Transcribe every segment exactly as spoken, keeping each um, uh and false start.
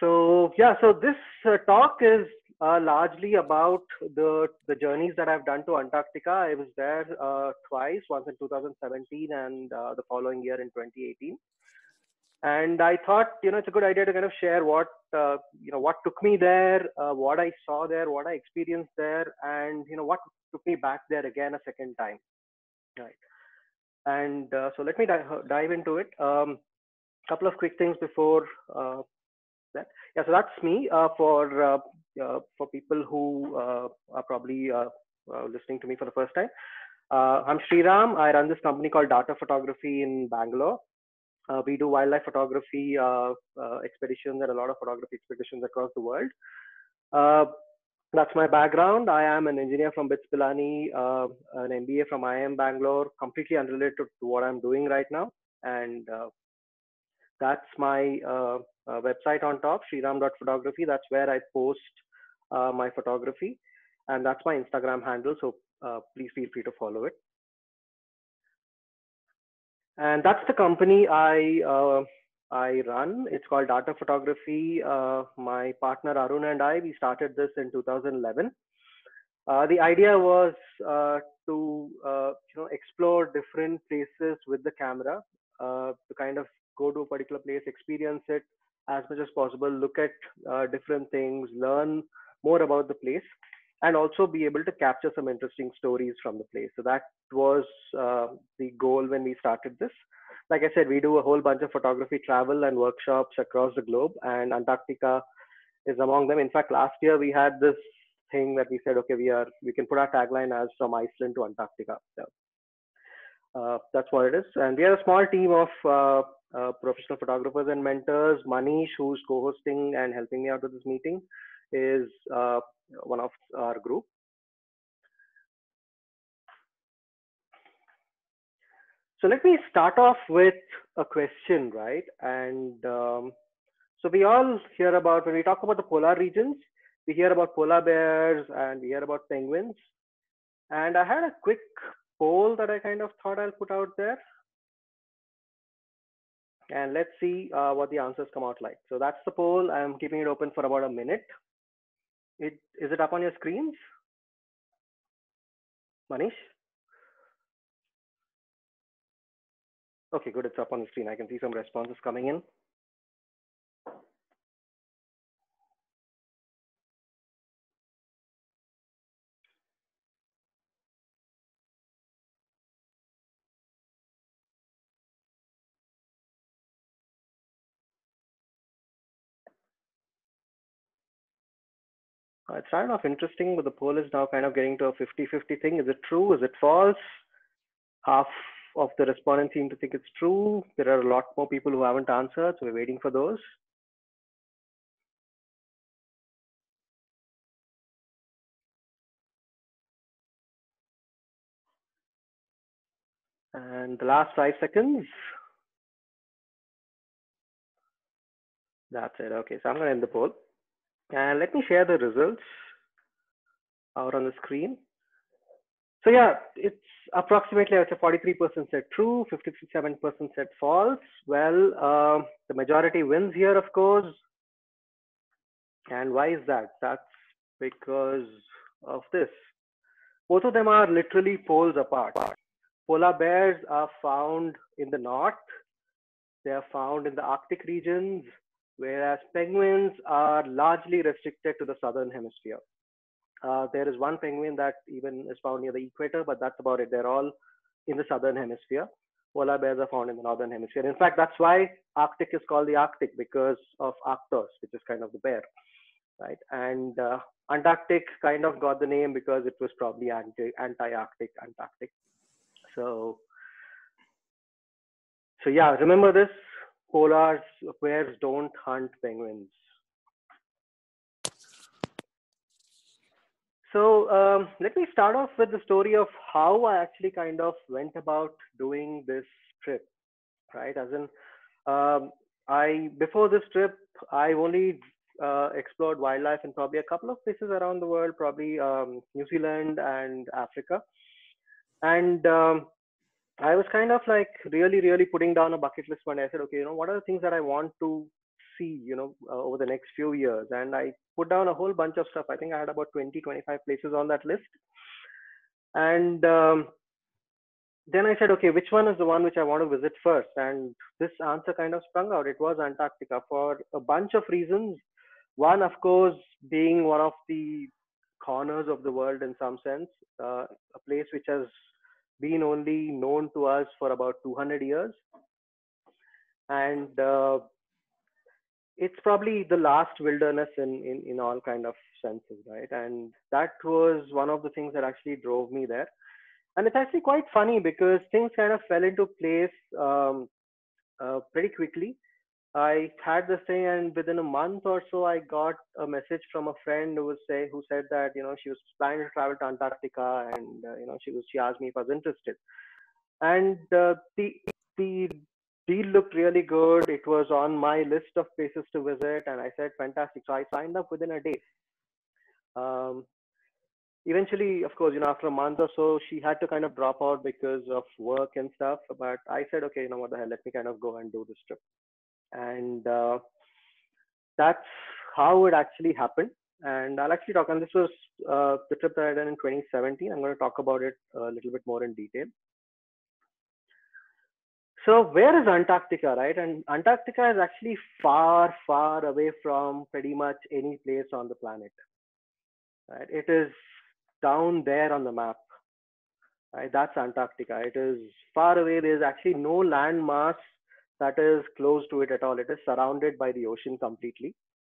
So yeah, so this uh, talk is uh, largely about the the journeys that I've done to Antarctica. I was there uh, twice, once in two thousand seventeen and uh, the following year in twenty eighteen. And I thought, you know, it's a good idea to kind of share what uh, you know what took me there, uh, what I saw there, what I experienced there, and you know what took me back there again a second time. Right. And uh, so let me dive, dive into it. Um, couple of quick things before uh, that. Yeah, so that's me. Uh, for uh, uh, for people who uh, are probably uh, uh, listening to me for the first time, uh, I'm Sriram. I run this company called Data Photography in Bangalore. Uh, we do wildlife photography uh, uh, expeditions and a lot of photography expeditions across the world. Uh, that's my background. I am an engineer from BITS Pilani, uh, an M B A from I I M Bangalore, completely unrelated to what I'm doing right now. And uh, that's my uh, uh, website on top, sriram dot photography. That's where I post uh, my photography. And that's my Instagram handle. So uh, please feel free to follow it. And that's the company I uh, I run. It's called Data Photography. Uh, my partner Arun and I, we started this in two thousand eleven. Uh, the idea was uh, to uh, you know explore different places with the camera, uh, to kind of go to a particular place, experience it as much as possible, look at uh, different things, learn more about the place, and also be able to capture some interesting stories from the place. So that was uh, the goal when we started this. Like I said, we do a whole bunch of photography travel and workshops across the globe, and Antarctica is among them. In fact, last year we had this thing that we said, okay, we are we can put our tagline as from Iceland to Antarctica. So uh, that's what it is. And we are a small team of uh, uh, professional photographers and mentors. Manish, who's co-hosting and helping me out with this meeting, is uh, one of our group. So let me start off with a question, right? And um, so we all hear about, when we talk about the polar regions, we hear about polar bears and we hear about penguins. And I had a quick poll that I kind of thought I'll put out there. And let's see uh, what the answers come out like. So that's the poll. I'm keeping it open for about a minute. It, is it up on your screens? Manish? Okay, good. It's up on the screen. I can see some responses coming in. Uh, it started off interesting, but the poll is now kind of getting to a fifty fifty thing. Is it true? Is it false? Half of the respondents seem to think it's true. There are a lot more people who haven't answered, so we're waiting for those. And the last five seconds. That's it. Okay, so I'm going to end the poll. And let me share the results out on the screen. So yeah, it's approximately, I would say forty-three percent said true, fifty-seven percent said false. Well, uh, the majority wins here, of course. And why is that? That's because of this. Both of them are literally poles apart. Polar bears are found in the north. They are found in the Arctic regions, whereas penguins are largely restricted to the southern hemisphere. Uh, there is one penguin that even is found near the equator, but that's about it. They're all in the southern hemisphere. Polar bears are found in the northern hemisphere. In fact, that's why Arctic is called the Arctic, because of Arctos, which is kind of the bear, right? And uh, Antarctic kind of got the name because it was probably anti anti-Arctic, Antarctic. So, so yeah, remember this: polar bears don't hunt penguins. So um, let me start off with the story of how I actually kind of went about doing this trip, right? As in, um, I before this trip, I only uh, explored wildlife in probably a couple of places around the world, probably um, New Zealand and Africa. And um, I was kind of like really, really putting down a bucket list when I said, okay, you know, what are the things that I want to see, you know, uh, over the next few years. And I put down a whole bunch of stuff. I think I had about twenty, twenty-five places on that list. And um, then I said, okay, which one is the one which I want to visit first? And this answer kind of sprung out. It was Antarctica for a bunch of reasons. One, of course, being one of the corners of the world in some sense, uh, a place which has been only known to us for about two hundred years. And uh, it's probably the last wilderness in, in, in all kind of senses, right? And that was one of the things that actually drove me there. And it's actually quite funny because things kind of fell into place um, uh, pretty quickly. I had this thing, and within a month or so, I got a message from a friend who was say who said that you know she was planning to travel to Antarctica, and uh, you know she was she asked me if I was interested, and uh, the the deal looked really good. It was on my list of places to visit, and I said fantastic. So I signed up within a day. Um, Eventually, of course, you know, after a month or so, she had to kind of drop out because of work and stuff. But I said, okay, you know what the hell, let me kind of go and do this trip. And uh, that's how it actually happened. And I'll actually talk, and this was uh, the trip that I did in twenty seventeen. I'm going to talk about it a little bit more in detail. So, where is Antarctica, right? And Antarctica is actually far, far away from pretty much any place on the planet, right? It is down there on the map, right? That's Antarctica. It is far away. There's actually no land mass that is close to it at all. It is surrounded by the ocean completely.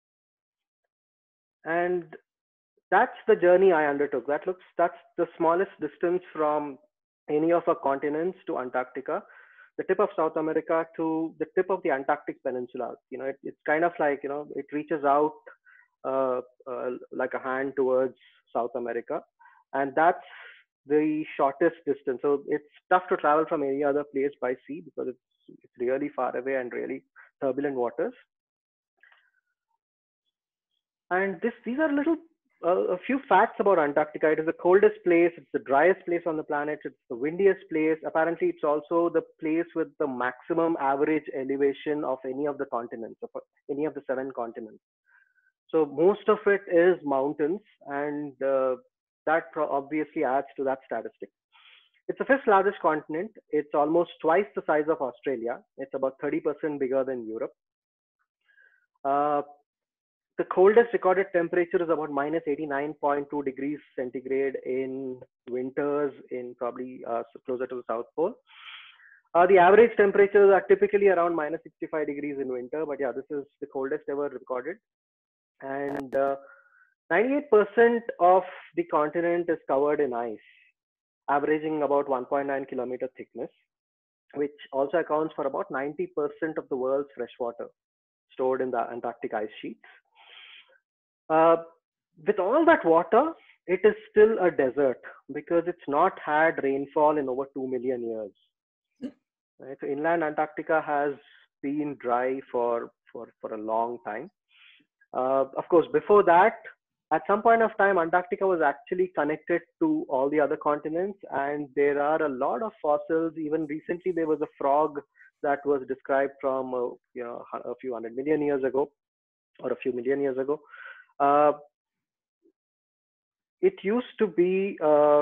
And that's the journey I undertook. That looks that's the smallest distance from any of our continents to Antarctica, the tip of South America to the tip of the Antarctic Peninsula. You know, it, it's kind of like you know it reaches out uh, uh, like a hand towards South America, and that's the shortest distance. So it's tough to travel from any other place by sea because it's it's really far away and really turbulent waters. And this, these are little, uh, a few facts about Antarctica. It is the coldest place. It's the driest place on the planet. It's the windiest place. Apparently, it's also the place with the maximum average elevation of any of the continents, of any of the seven continents. So most of it is mountains, and uh, that obviously adds to that statistic. It's the fifth largest continent. It's almost twice the size of Australia. It's about thirty percent bigger than Europe. Uh, the coldest recorded temperature is about minus eighty-nine point two degrees centigrade in winters in probably uh, closer to the South Pole. Uh, the average temperatures are typically around minus sixty-five degrees in winter, but yeah, this is the coldest ever recorded. And uh, ninety-eight percent of the continent is covered in ice, averaging about one point nine kilometer thickness, which also accounts for about ninety percent of the world's freshwater stored in the Antarctic ice sheets. Uh, with all that water, it is still a desert because it's not had rainfall in over two million years. Right? So inland Antarctica has been dry for, for, for a long time. Uh, of course, before that, at some point of time, Antarctica was actually connected to all the other continents, and there are a lot of fossils. Even recently, there was a frog that was described from uh, you know, a few hundred million years ago, or a few million years ago. Uh, it used to be a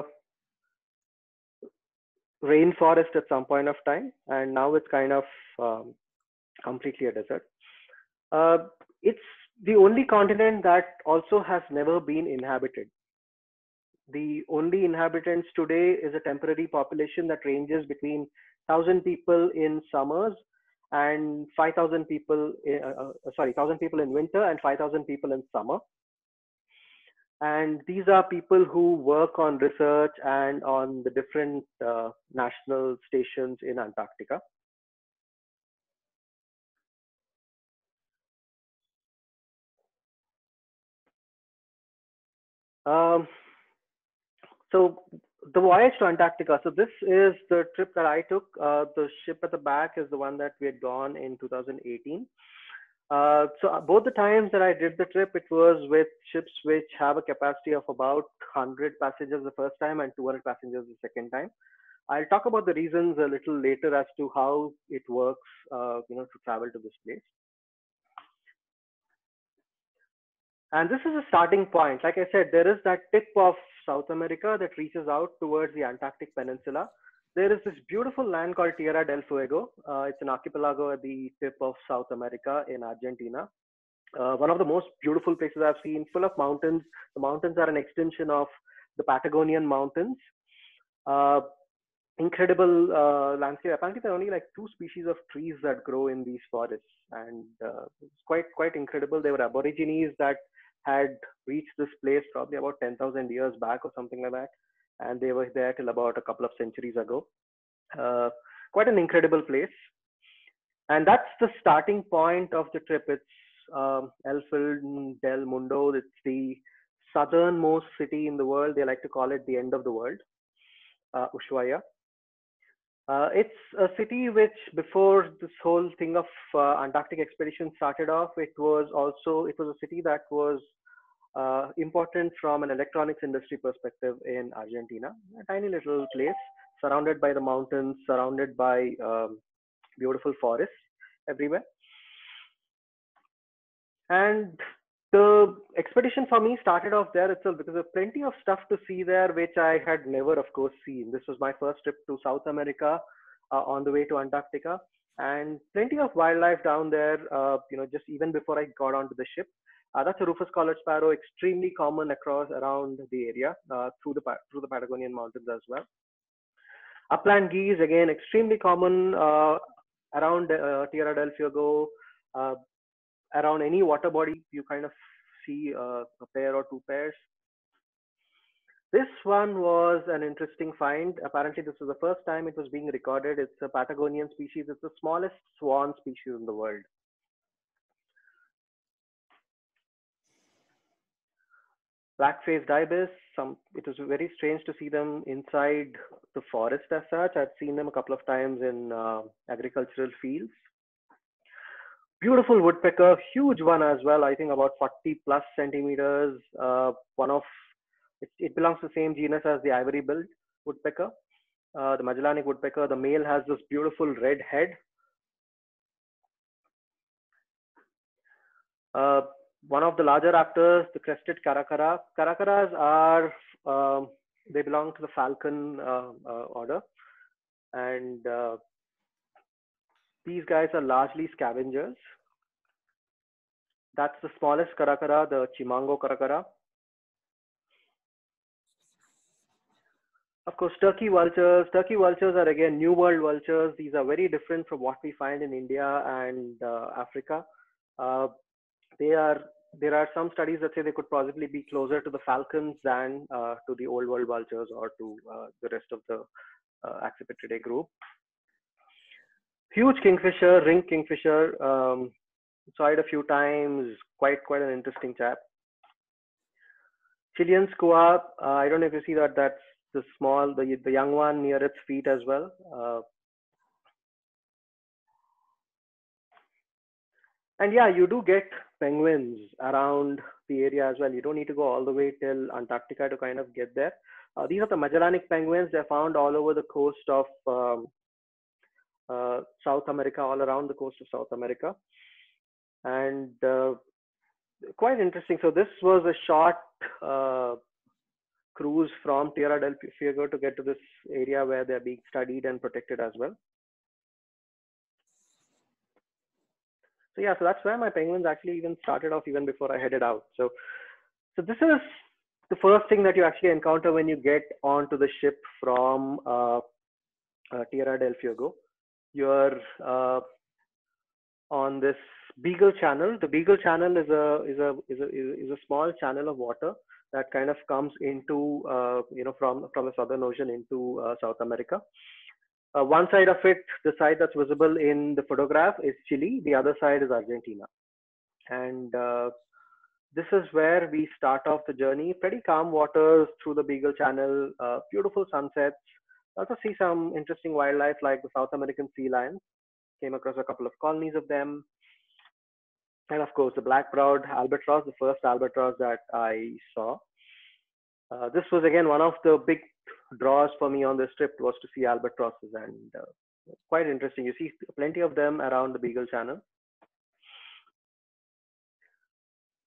rainforest at some point of time, and now it's kind of um, completely a desert. Uh, it's the only continent that also has never been inhabited. The only inhabitants today is a temporary population that ranges between one thousand people in summers and five thousand people, in, uh, uh, sorry, one thousand people in winter and five thousand people in summer. And these are people who work on research and on the different uh, national stations in Antarctica. Um, so the voyage to Antarctica. So this is the trip that I took. Uh, the ship at the back is the one that we had gone in two thousand eighteen. Uh, so uh, both the times that I did the trip, it was with ships which have a capacity of about one hundred passengers the first time and two hundred passengers the second time. I'll talk about the reasons a little later as to how it works, uh, you know, to travel to this place. And this is a starting point. Like I said, there is that tip of South America that reaches out towards the Antarctic Peninsula. There is this beautiful land called Tierra del Fuego. Uh, it's an archipelago at the tip of South America in Argentina. Uh, one of the most beautiful places I've seen, full of mountains. The mountains are an extension of the Patagonian mountains. Uh, incredible uh, landscape. Apparently, there are only like two species of trees that grow in these forests, and uh, it's quite quite incredible. They were aborigines that had reached this place probably about ten thousand years back or something like that, and they were there till about a couple of centuries ago. Uh, quite an incredible place, and that's the starting point of the trip. It's um, El Fin del Mundo. It's the southernmost city in the world. They like to call it the end of the world, uh, Ushuaia. Uh, it's a city which, before this whole thing of uh, Antarctic expedition started off, it was also it was a city that was uh, important from an electronics industry perspective in Argentina. A tiny little place surrounded by the mountains, surrounded by um, beautiful forests everywhere. And the expedition for me started off there itself because there's plenty of stuff to see there, which I had never, of course, seen. This was my first trip to South America uh, on the way to Antarctica, and plenty of wildlife down there. Uh, you know, just even before I got onto the ship. Uh, that's a rufous collared sparrow, extremely common across around the area uh, through the through the Patagonian mountains as well. Upland geese, again, extremely common uh, around uh, Tierra del Fuego. Uh, around any water body, you kind of see uh, a pair or two pairs. This one was an interesting find. Apparently, this was the first time it was being recorded. It's a Patagonian species. It's the smallest swan species in the world. Black-faced ibis. Some. It was very strange to see them inside the forest as such. I've seen them a couple of times in uh, agricultural fields. Beautiful woodpecker, huge one as well. I think about forty plus centimeters. Uh, one of it, it belongs to the same genus as the ivory-billed woodpecker, uh, the Magellanic woodpecker. The male has this beautiful red head. Uh, one of the larger raptors, the crested caracara. Caracaras are um, they belong to the falcon uh, uh, order, and uh, these guys are largely scavengers. That's the smallest caracara, the Chimango caracara. Of course, turkey vultures. Turkey vultures are again New World vultures. These are very different from what we find in India and uh, Africa. Uh, they are there are some studies that say they could possibly be closer to the falcons than uh, to the Old World vultures or to uh, the rest of the uh, Accipitridae group. Huge kingfisher, ring kingfisher. Um, saw it a few times. Quite quite an interesting chap. Chilean skua. Uh, I don't know if you see that. That's the small, the the young one near its feet as well. Uh, and yeah, you do get penguins around the area as well. You don't need to go all the way till Antarctica to kind of get there. Uh, these are the Magellanic penguins. They're found all over the coast of um, uh, South America, all around the coast of South America, and uh, quite interesting. So this was a short uh, cruise from Tierra del Fuego to get to this area where they're being studied and protected as well. So yeah, so that's where my penguins actually even started off even before I headed out. So, so this is the first thing that you actually encounter when you get onto the ship from uh, uh, Tierra del Fuego. You're uh, on this Beagle Channel. The Beagle Channel is a is a is a is a small channel of water that kind of comes into uh, you know from from the Southern Ocean into uh, South America. Uh, one side of it, the side that's visible in the photograph, is Chile. The other side is Argentina, and uh, this is where we start off the journey. Pretty calm waters through the Beagle Channel, uh, beautiful sunsets. Also see some interesting wildlife like the South American sea lions. Came across a couple of colonies of them. And of course, the black-browed albatross, the first albatross that I saw. Uh, this was again one of the big draws for me on this trip was to see albatrosses, and uh, quite interesting. You see plenty of them around the Beagle Channel.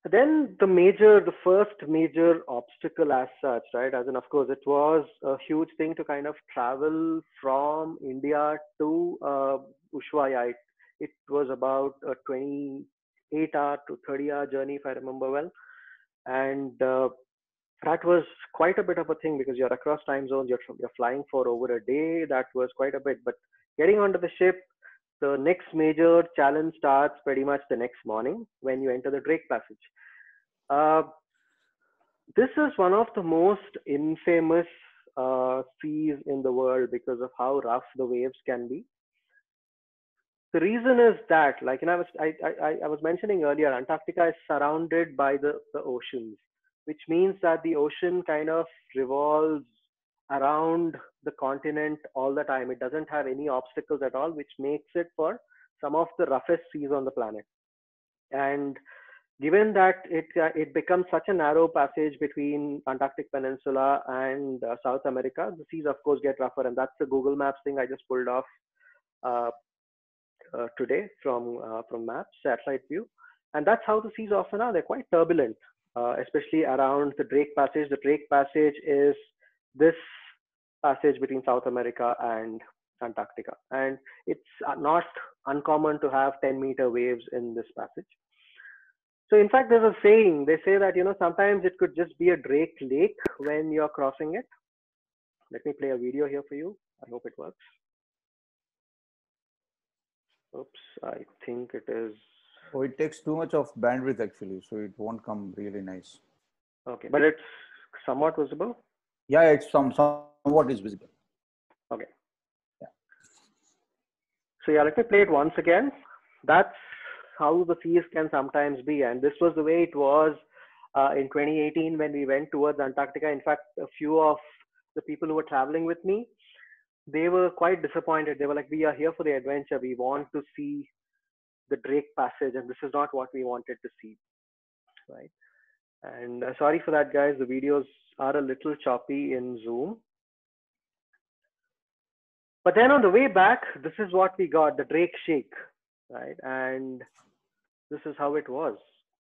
Then the major, the first major obstacle as such, right? As in, of course, it was a huge thing to kind of travel from India to uh, Ushuaia. It, it was about a twenty-eight hour to thirty hour journey, if I remember well. And uh, that was quite a bit of a thing because you're across time zones, you're, you're flying for over a day. That was quite a bit. But getting onto the ship, the next major challenge starts pretty much the next morning when you enter the Drake Passage. Uh, this is one of the most infamous uh, seas in the world because of how rough the waves can be. The reason is that, like, you know, I was I, I, I was mentioning earlier, Antarctica is surrounded by the, the oceans, which means that the ocean kind of revolves around the continent all the time. It doesn't have any obstacles at all, which makes it for some of the roughest seas on the planet. And given that it uh, it becomes such a narrow passage between Antarctic Peninsula and uh, South America, the seas of course get rougher, and that's the Google Maps thing I just pulled off uh, uh, today from uh, from Maps satellite view, and that's how the seas often are. They're quite turbulent, uh, especially around the Drake Passage. The Drake Passage is this passage between South America and Antarctica, and it's uh, not uncommon to have ten meter waves in this passage. So in fact, there's a saying, they say that, you know, sometimes it could just be a Drake Lake when you're crossing it. Let me play a video here for you. I hope it works. Oops, I think it is. Oh, it takes too much of bandwidth actually, so it won't come really nice. Okay, but it's somewhat visible. Yeah, it's some somewhat is visible. Okay. Yeah. So yeah, let me play it once again. That's how the seas can sometimes be, and this was the way it was uh, in twenty eighteen when we went towards Antarctica. In fact, a few of the people who were traveling with me, they were quite disappointed. They were like, "We are here for the adventure. We want to see the Drake Passage, and this is not what we wanted to see." Right? And uh, sorry for that, guys. The videos are a little choppy in Zoom. But then on the way back, this is what we got, the Drake Shake, right? And this is how it was.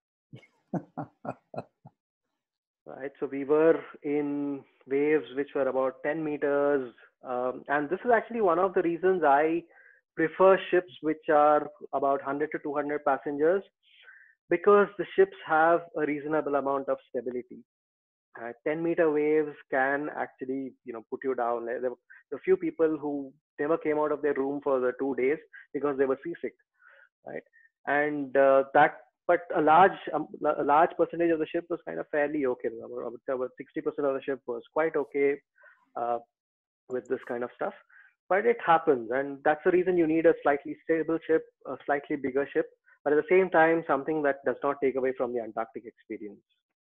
Right, so we were in waves which were about ten meters. Um, and this is actually one of the reasons I prefer ships which are about one hundred to two hundred passengers, because the ships have a reasonable amount of stability. Uh, ten meter waves can actually, you know, put you down. There were a few people who never came out of their room for the two days because they were seasick, right? And uh, that, but a large, um, a large percentage of the ship was kind of fairly okay. I would say about sixty percent of the ship was quite okay uh, with this kind of stuff. But it happens, and that's the reason you need a slightly stable ship, a slightly bigger ship, but at the same time, something that does not take away from the Antarctic experience.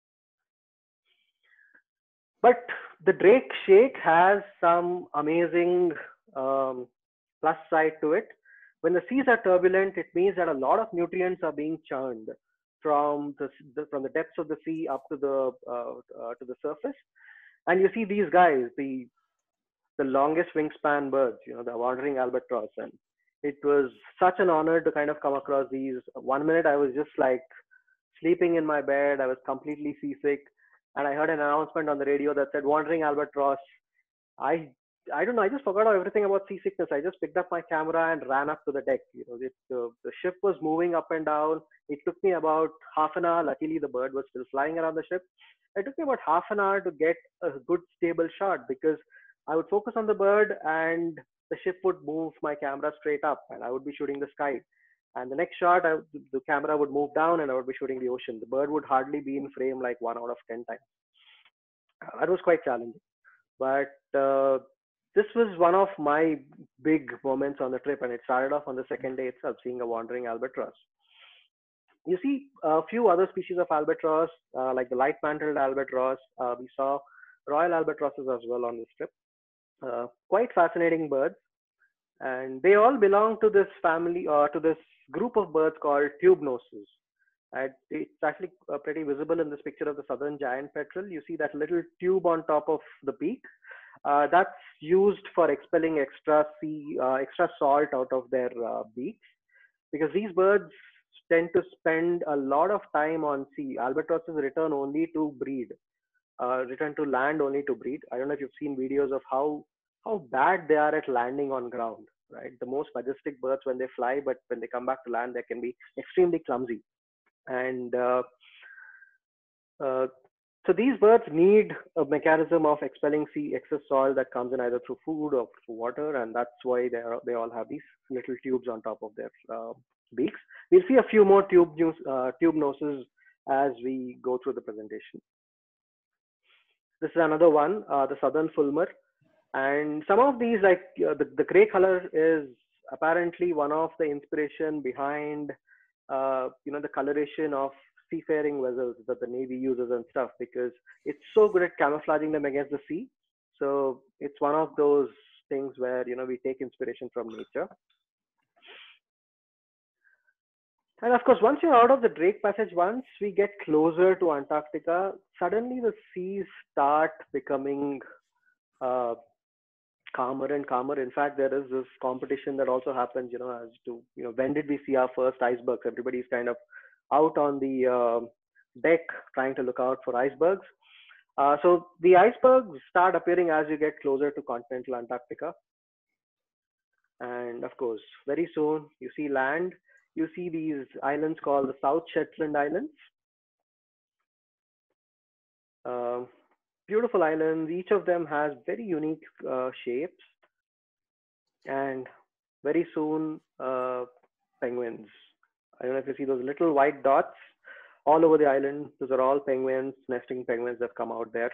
But the Drake Shake has some amazing um, plus side to it. When the seas are turbulent, it means that a lot of nutrients are being churned from the, the from the depths of the sea up to the uh, uh, to the surface, and you see these guys, the the longest wingspan birds, you know, the wandering albatross, and it was such an honor to kind of come across these. One minute I was just like sleeping in my bed, I was completely seasick, and I heard an announcement on the radio that said wandering albatross. I I don't know. I just forgot everything about seasickness. I just picked up my camera and ran up to the deck. You know, it, the the ship was moving up and down. It took me about half an hour. Luckily, the bird was still flying around the ship. It took me about half an hour to get a good stable shot because I would focus on the bird and the ship would move my camera straight up and I would be shooting the sky. And the next shot, I, the camera would move down and I would be shooting the ocean. The bird would hardly be in frame like one out of ten times. That was quite challenging. But uh, this was one of my big moments on the trip, and it started off on the second day itself, seeing a wandering albatross. You see a few other species of albatross, uh, like the light-mantled albatross. Uh, we saw royal albatrosses as well on this trip. Uh, quite fascinating birds, and they all belong to this family or to this group of birds called tube-noses. And it's actually uh, pretty visible in this picture of the southern giant petrel. You see that little tube on top of the beak. Uh, that's used for expelling extra sea, uh, extra salt out of their uh, beaks, because these birds tend to spend a lot of time on sea. Albatrosses return only to breed, uh, return to land only to breed. I don't know if you've seen videos of how how bad they are at landing on ground, right? The most majestic birds when they fly, but when they come back to land, they can be extremely clumsy. And uh, uh, so these birds need a mechanism of expelling sea excess soil that comes in either through food or through water, and that's why they are, they all have these little tubes on top of their uh, beaks. We'll see a few more tube news, uh, tube noses as we go through the presentation. This is another one, uh, the southern fulmar, and some of these, like uh, the the gray color, is apparently one of the inspiration behind uh, you know the coloration of seafaring vessels that the navy uses and stuff, because it's so good at camouflaging them against the sea. So it's one of those things where you know we take inspiration from nature. And of course, once you're out of the Drake Passage, once we get closer to Antarctica, suddenly the seas start becoming uh, calmer and calmer. In fact, there is this competition that also happens, you know, as to, you know, when did we see our first icebergs? Everybody's kind of out on the uh, deck trying to look out for icebergs. Uh, so the icebergs start appearing as you get closer to continental Antarctica. And of course, very soon you see land. You see these islands called the South Shetland Islands. Uh, Beautiful islands. Each of them has very unique uh, shapes. And very soon, uh, penguins. I don't know if you see those little white dots all over the island. Those are all penguins, nesting penguins that come out there.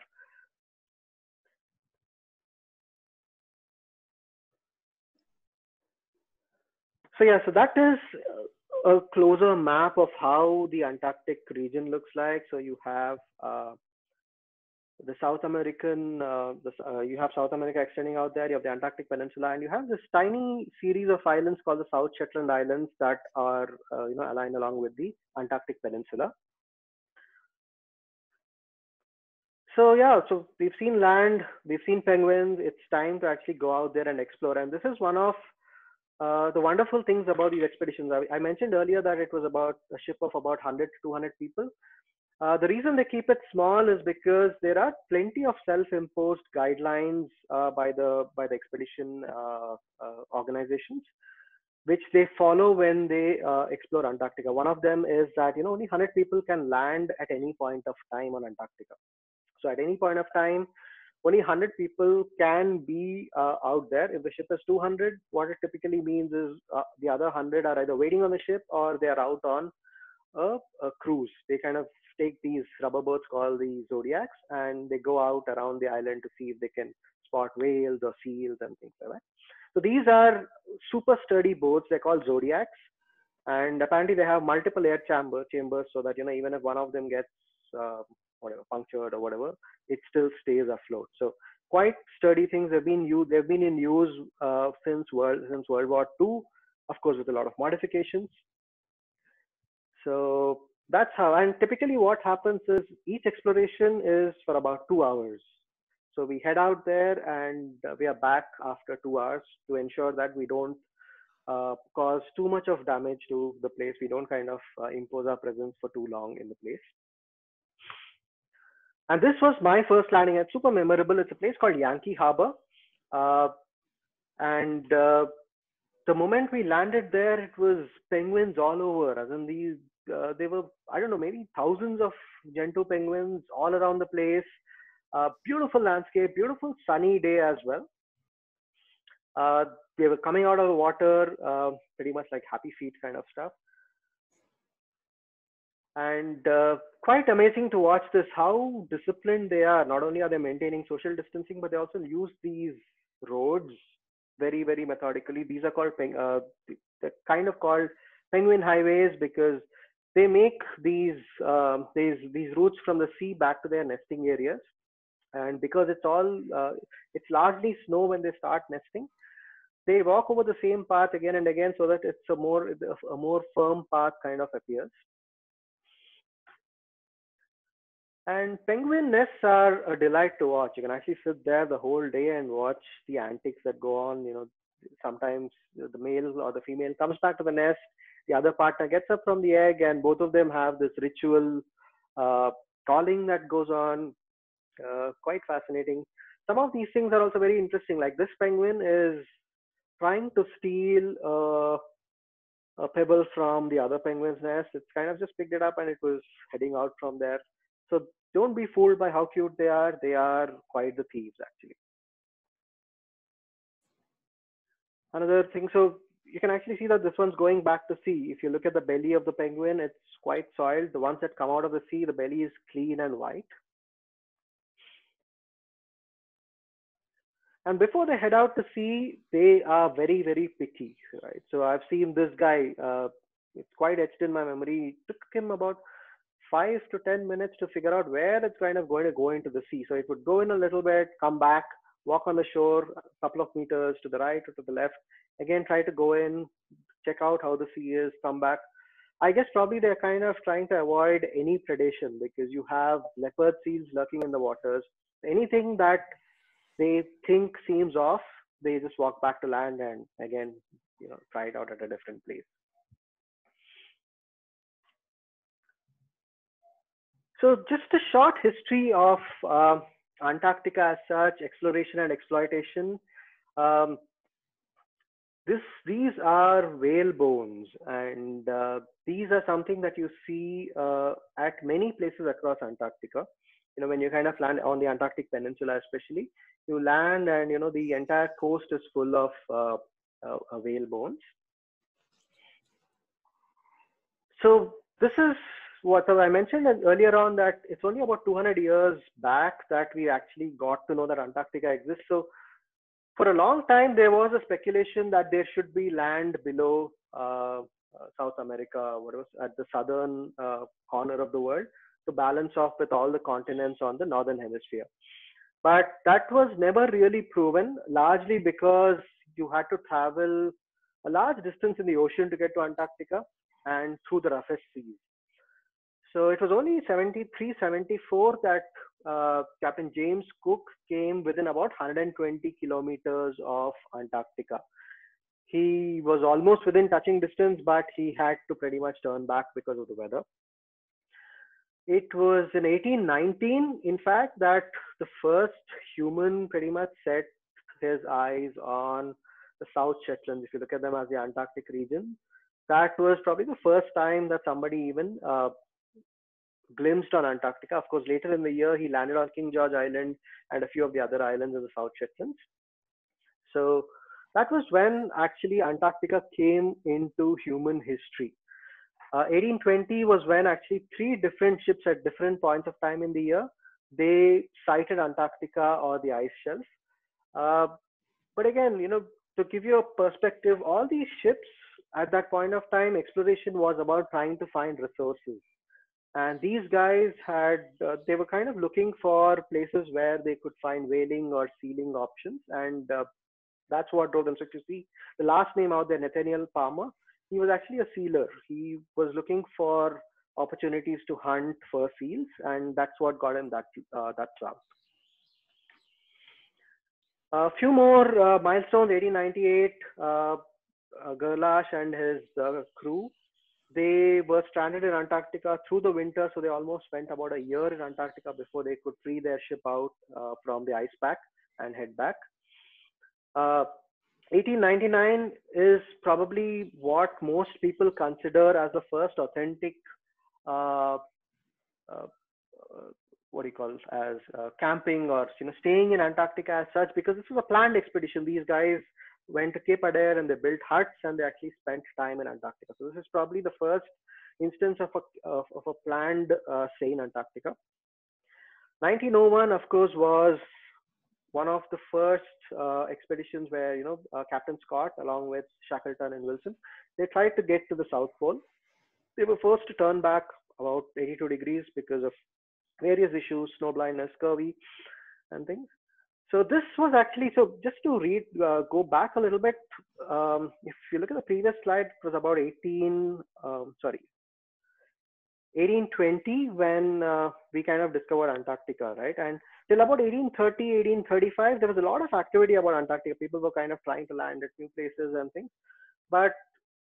So yeah, so that is a closer map of how the Antarctic region looks like. So you have uh, the South American, uh, the, uh, you have South America extending out there. You have the Antarctic Peninsula, and you have this tiny series of islands called the South Shetland Islands that are, uh, you know, aligned along with the Antarctic Peninsula. So yeah, so we've seen land, we've seen penguins. It's time to actually go out there and explore. And this is one of uh, the wonderful things about these expeditions. I, I mentioned earlier that it was about a ship of about one hundred to two hundred people. Uh, the reason they keep it small is because there are plenty of self-imposed guidelines uh, by the by the expedition uh, uh, organizations, which they follow when they uh, explore Antarctica. One of them is that you know only one hundred people can land at any point of time on Antarctica. So at any point of time, only one hundred people can be uh, out there. If the ship is two hundred, what it typically means is uh, the other one hundred are either waiting on the ship or they are out on a, a cruise. They kind of take these rubber boats called the Zodiacs and they go out around the island to see if they can spot whales or seals and things like that. So these are super sturdy boats. They're called Zodiacs. And apparently they have multiple air chamber chambers so that, you know, even if one of them gets uh, whatever punctured or whatever, it still stays afloat. So quite sturdy things have been used. They've been in use uh, since world since World War Two, of course, with a lot of modifications. So that's how. And typically, what happens is each exploration is for about two hours. So we head out there and uh, we are back after two hours to ensure that we don't uh, cause too much of damage to the place. We don't kind of uh, impose our presence for too long in the place. And this was my first landing. It's super memorable. It's a place called Yankee Harbor. Uh, and uh, the moment we landed there, it was penguins all over. As in these, uh, they were, I don't know, maybe thousands of Gentoo penguins all around the place. Uh, beautiful landscape, beautiful sunny day as well. Uh, they were coming out of the water, uh, pretty much like happy feet kind of stuff. And uh, quite amazing to watch this, how disciplined they are. Not only are they maintaining social distancing, but they also use these roads very, very methodically. These are called, uh, they're kind of called penguin highways because they make these, uh, these, these routes from the sea back to their nesting areas. And because it's all, uh, it's largely snow when they start nesting, they walk over the same path again and again so that it's a more, a more firm path kind of appears. And penguin nests are a delight to watch. You can actually sit there the whole day and watch the antics that go on. You know, sometimes the male or the female comes back to the nest the other partner gets up from the egg, and both of them have this ritual uh, calling that goes on. Uh, quite fascinating. Some of these things are also very interesting. Like this penguin is trying to steal uh, a pebble from the other penguin's nest. It's kind of just picked it up and it was heading out from there. So don't be fooled by how cute they are. They are quite the thieves, actually. Another thing, so you can actually see that this one's going back to sea. If you look at the belly of the penguin, it's quite soiled. The ones that come out of the sea, the belly is clean and white. And before they head out to sea, they are very, very picky, right? So I've seen this guy, uh, it's quite etched in my memory. It took him about five to ten minutes to figure out where it's kind of going to go into the sea. So it would go in a little bit, come back, walk on the shore a couple of meters to the right or to the left, again try to go in, check out how the sea is, come back. I guess probably they're kind of trying to avoid any predation because you have leopard seals lurking in the waters. Anything that they think seems off, they just walk back to land and again, you know, try it out at a different place. So just a short history of uh, Antarctica as such, exploration and exploitation. Um, this, these are whale bones, and uh, these are something that you see uh, at many places across Antarctica. You know, when you kind of land on the Antarctic Peninsula, especially, you land and you know the entire coast is full of uh, uh, uh, whale bones. So this is what I mentioned earlier on, that it's only about two hundred years back that we actually got to know that Antarctica exists. So for a long time, there was a speculation that there should be land below uh, uh, South America, what was at the southern uh, corner of the world, to balance off with all the continents on the northern hemisphere. But that was never really proven, largely because you had to travel a large distance in the ocean to get to Antarctica and through the roughest seas. So it was only seventy-three, seventy-four that uh, Captain James Cook came within about one hundred twenty kilometers of Antarctica. He was almost within touching distance, but he had to pretty much turn back because of the weather. It was in eighteen nineteen, in fact, that the first human pretty much set his eyes on the South Shetlands. If you look at them as the Antarctic region, that was probably the first time that somebody even uh, glimpsed on Antarctica. Of course, later in the year, he landed on King George Island and a few of the other islands in the South Shetlands. So that was when actually Antarctica came into human history. Uh, eighteen twenty was when actually three different ships at different points of time in the year, they sighted Antarctica or the ice shelf. Uh, but again, you know, to give you a perspective, all these ships at that point of time, exploration was about trying to find resources. And these guys had, uh, they were kind of looking for places where they could find whaling or sealing options. And uh, that's what drove them. So if you see the last name out there, Nathaniel Palmer, he was actually a sealer. He was looking for opportunities to hunt for seals, and that's what got him that, uh, that route. A few more uh, milestones. eighteen ninety-eight, uh, uh, Gerlache and his uh, crew, they were stranded in Antarctica through the winter, so they almost spent about a year in Antarctica before they could free their ship out uh, from the ice pack and head back. Uh, eighteen ninety-nine is probably what most people consider as the first authentic uh, uh, uh, what do you call it, as uh, camping or you know staying in Antarctica as such, because this was a planned expedition. These guys went to Cape Adare and they built huts and they actually spent time in Antarctica. So this is probably the first instance of a of, of a planned uh, stay in Antarctica. nineteen oh one, of course, was one of the first uh, expeditions where you know uh, Captain Scott, along with Shackleton and Wilson, they tried to get to the South Pole. They were forced to turn back about eighty-two degrees because of various issues, snow blindness, scurvy, and things. So this was actually, so just to read, uh, go back a little bit, um, if you look at the previous slide, it was about eighteen, um, sorry, eighteen twenty when uh, we kind of discovered Antarctica, right? And till about eighteen thirty, eighteen thirty-five, there was a lot of activity about Antarctica. People were kind of trying to land at new places and things. But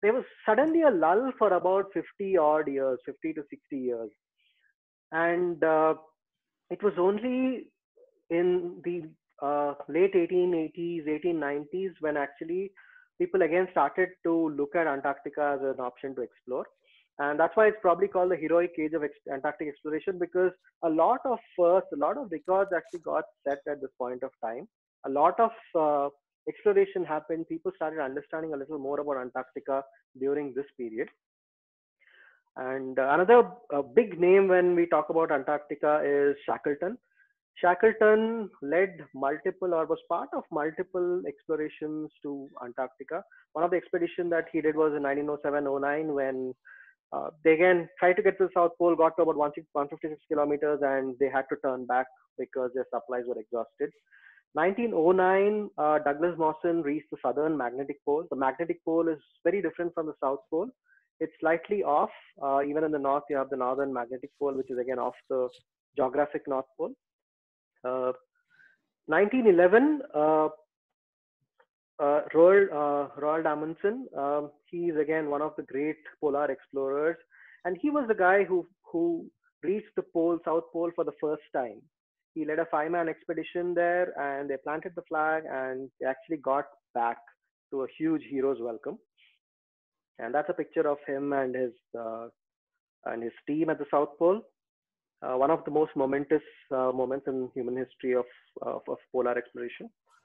there was suddenly a lull for about fifty odd years, fifty to sixty years. And uh, it was only in the uh, late eighteen eighties, eighteen nineties when actually people again started to look at Antarctica as an option to explore. And that's why it's probably called the heroic age of ex- Antarctic exploration, because a lot of firsts, a lot of records actually got set at this point of time. A lot of uh, exploration happened. People started understanding a little more about Antarctica during this period. And uh, another uh, big name when we talk about Antarctica is Shackleton. Shackleton led multiple or was part of multiple explorations to Antarctica. One of the expedition that he did was in nineteen oh seven oh nine when uh, they again tried to get to the South Pole, got to about one hundred fifty-six kilometers, and they had to turn back because their supplies were exhausted. nineteen oh nine, uh, Douglas Mawson reached the southern magnetic pole. The magnetic pole is very different from the South Pole. It's slightly off. Uh, even in the north, you have the northern magnetic pole, which is again off the geographic North Pole. Uh, nineteen eleven, uh, uh, Roald, uh, Roald Amundsen, um, he is again one of the great polar explorers, and he was the guy who who reached the pole, South Pole, for the first time. He led a five-man expedition there, and they planted the flag, and they actually got back to a huge hero's welcome. And that's a picture of him and his uh, and his team at the South Pole. Uh, one of the most momentous uh, moments in human history of, of, of polar exploration.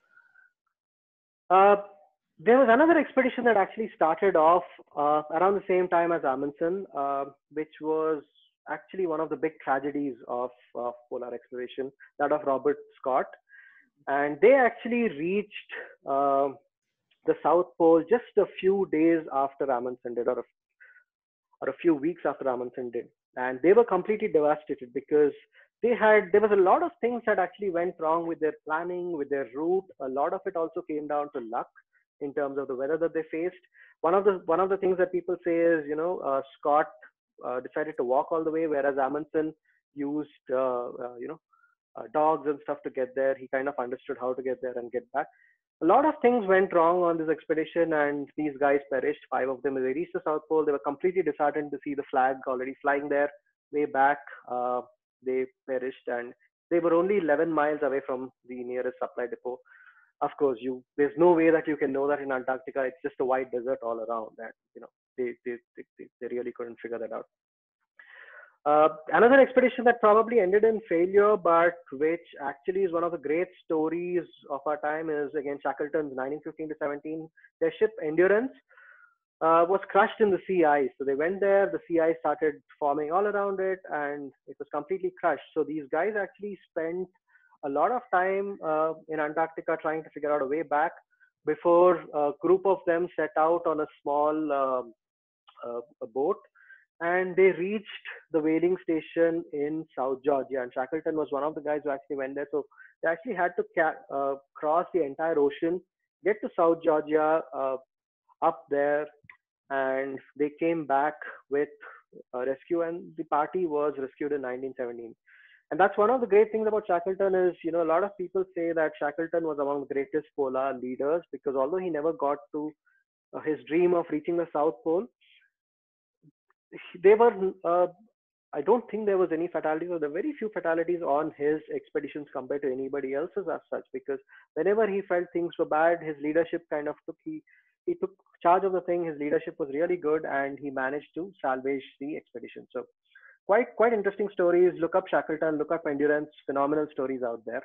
Uh, there was another expedition that actually started off uh, around the same time as Amundsen, uh, which was actually one of the big tragedies of, of polar exploration, that of Robert Scott. And they actually reached uh, the South Pole just a few days after Amundsen did, or a, or a few weeks after Amundsen did. And they were completely devastated because they had, there was a lot of things that actually went wrong with their planning, with their route. A lot of it also came down to luck in terms of the weather that they faced. One of the one of the things that people say is, you know, uh, Scott uh, decided to walk all the way, whereas Amundsen used, uh, uh, you know, uh, dogs and stuff to get there. He kind of understood how to get there and get back. A lot of things went wrong on this expedition, and these guys perished. Five of them, as they reached the South Pole, they were completely disheartened to see the flag already flying there. Way back, uh, they perished, and they were only eleven miles away from the nearest supply depot. Of course, you there's no way that you can know that in Antarctica. It's just a white desert all around. That you know they they they, they really couldn't figure that out. Uh, another expedition that probably ended in failure, but which actually is one of the great stories of our time, is again Shackleton's nineteen fifteen to seventeen. Their ship Endurance uh, was crushed in the sea ice. So they went there, the sea ice started forming all around it, and it was completely crushed. So these guys actually spent a lot of time uh, in Antarctica trying to figure out a way back before a group of them set out on a small um, uh, a boat, and they reached the whaling station in South Georgia. And Shackleton was one of the guys who actually went there. So they actually had to ca- uh, cross the entire ocean, get to South Georgia, uh, up there, and they came back with a rescue. And the party was rescued in nineteen seventeen. And that's one of the great things about Shackleton is, you know, a lot of people say that Shackleton was among the greatest polar leaders because although he never got to uh, his dream of reaching the South Pole, they were uh, I don't think there was any fatalities, or there were very few fatalities on his expeditions compared to anybody else's as such, because whenever he felt things were bad, his leadership kind of took he he took charge of the thing. His leadership was really good, and he managed to salvage the expedition. So quite quite interesting stories. Look up Shackleton, look up Endurance, phenomenal stories out there.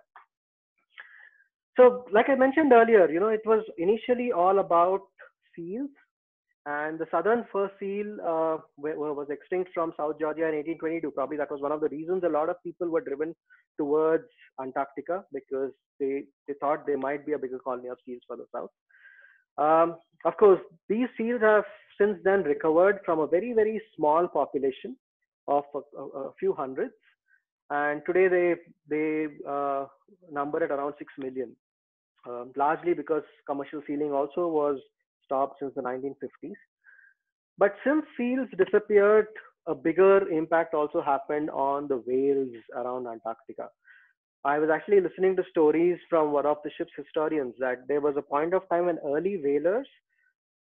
So like I mentioned earlier, you know, it was initially all about seals. And the southern fur seal uh, was extinct from South Georgia in eighteen twenty-two. Probably that was one of the reasons a lot of people were driven towards Antarctica, because they, they thought there might be a bigger colony of seals for the south. Um, of course, these seals have since then recovered from a very, very small population of a, a, a few hundreds. And today they, they uh, number at around six million, um, largely because commercial sealing also was stopped since the nineteen fifties. But since seals disappeared, a bigger impact also happened on the whales around Antarctica. I was actually listening to stories from one of the ship's historians that there was a point of time when early whalers,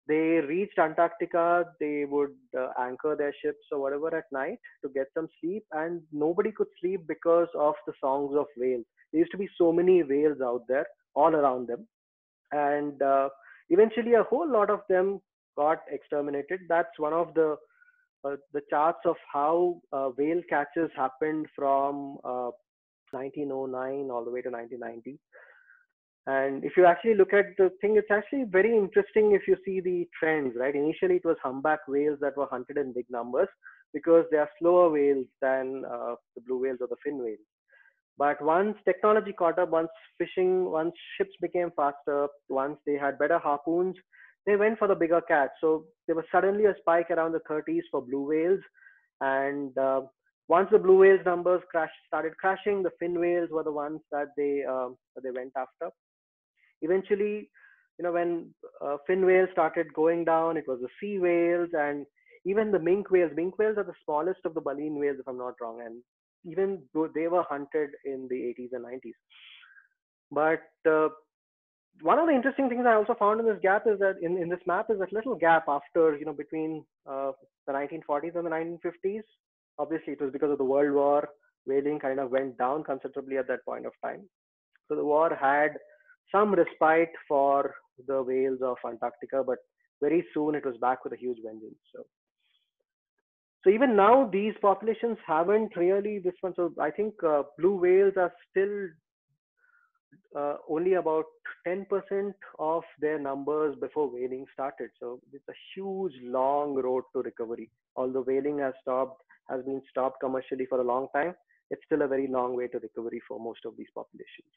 they reached Antarctica, they would uh, anchor their ships or whatever at night to get some sleep, and nobody could sleep because of the songs of whales. There used to be so many whales out there all around them, and uh, eventually a whole lot of them got exterminated. That's one of the uh, the charts of how uh, whale catches happened from uh, nineteen oh nine all the way to nineteen ninety. And if you actually look at the thing, it's actually very interesting if you see the trends, right? Initially, it was humpback whales that were hunted in big numbers because they are slower whales than uh, the blue whales or the fin whales. But once technology caught up, once fishing, once ships became faster, once they had better harpoons, they went for the bigger catch. So there was suddenly a spike around the thirties for blue whales. And uh, once the blue whales numbers crash, started crashing, the fin whales were the ones that they, um, that they went after. Eventually, you know, when uh, fin whales started going down, it was the sea whales and even the mink whales. Mink whales are the smallest of the baleen whales, if I'm not wrong, and even though they were hunted in the eighties and nineties. But uh, one of the interesting things I also found in this gap is that in, in this map is that little gap after, you know, between uh, the nineteen forties and the nineteen fifties. Obviously, it was because of the World War. Whaling kind of went down considerably at that point of time. So the war had some respite for the whales of Antarctica, but very soon it was back with a huge vengeance. So, so even now these populations haven't really this one. So I think uh, blue whales are still uh, only about ten percent of their numbers before whaling started. So it's a huge, long road to recovery. Although whaling has stopped, has been stopped commercially for a long time, it's still a very long way to recovery for most of these populations.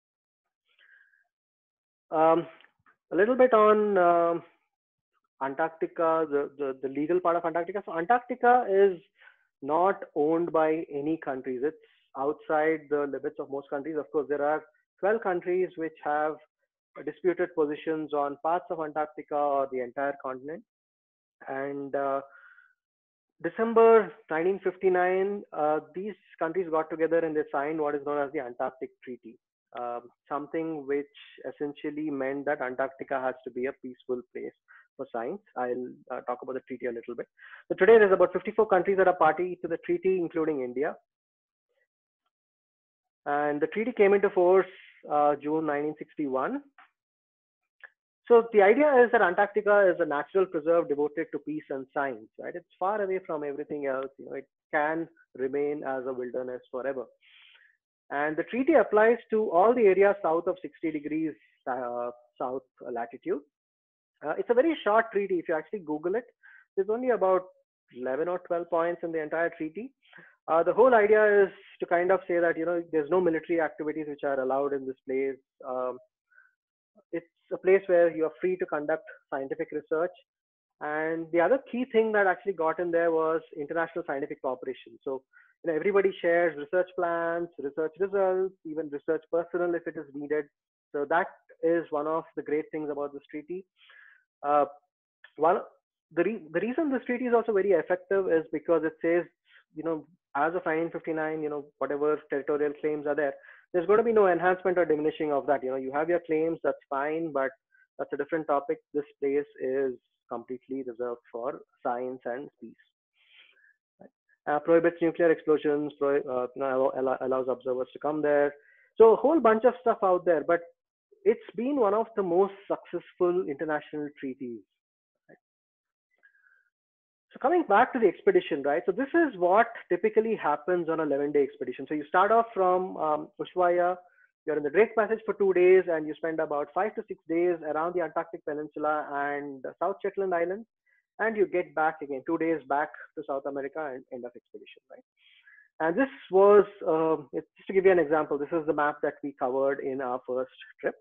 Um, a little bit on um Antarctica, the, the, the legal part of Antarctica. So Antarctica is not owned by any countries. It's outside the limits of most countries. Of course, there are twelve countries which have disputed positions on parts of Antarctica or the entire continent. And uh, December nineteen fifty-nine, uh, these countries got together and they signed what is known as the Antarctic Treaty, um, something which essentially meant that Antarctica has to be a peaceful place for science. I'll uh, talk about the treaty a little bit. So today there's about fifty-four countries that are party to the treaty, including India. And the treaty came into force uh, June nineteen sixty-one. So the idea is that Antarctica is a natural preserve devoted to peace and science, right? It's far away from everything else. You know, it can remain as a wilderness forever. And the treaty applies to all the areas south of sixty degrees uh, south latitude. Uh, it's a very short treaty. If you actually Google it, there's only about eleven or twelve points in the entire treaty. Uh, the whole idea is to kind of say that, you know, there's no military activities which are allowed in this place. Um, it's a place where you are free to conduct scientific research. And the other key thing that actually got in there was international scientific cooperation. So, you know, everybody shares research plans, research results, even research personnel if it is needed. So that is one of the great things about this treaty. Uh, one, the, re- the reason this treaty is also very effective is because it says, you know, as of nineteen fifty-nine, you know, whatever territorial claims are there, there's going to be no enhancement or diminishing of that. You know, you have your claims, that's fine, but that's a different topic. This place is completely reserved for science and peace. Uh, prohibits nuclear explosions, pro, uh, you know, allow, allows observers to come there. So a whole bunch of stuff out there, but it's been one of the most successful international treaties. Right? So coming back to the expedition, right? So this is what typically happens on a eleven-day expedition. So you start off from um, Ushuaia, you're in the Drake Passage for two days, and you spend about five to six days around the Antarctic Peninsula and South Shetland Islands, and you get back again, two days back to South America and end of expedition, right? And this was, uh, it's, just to give you an example, this is the map that we covered in our first trip.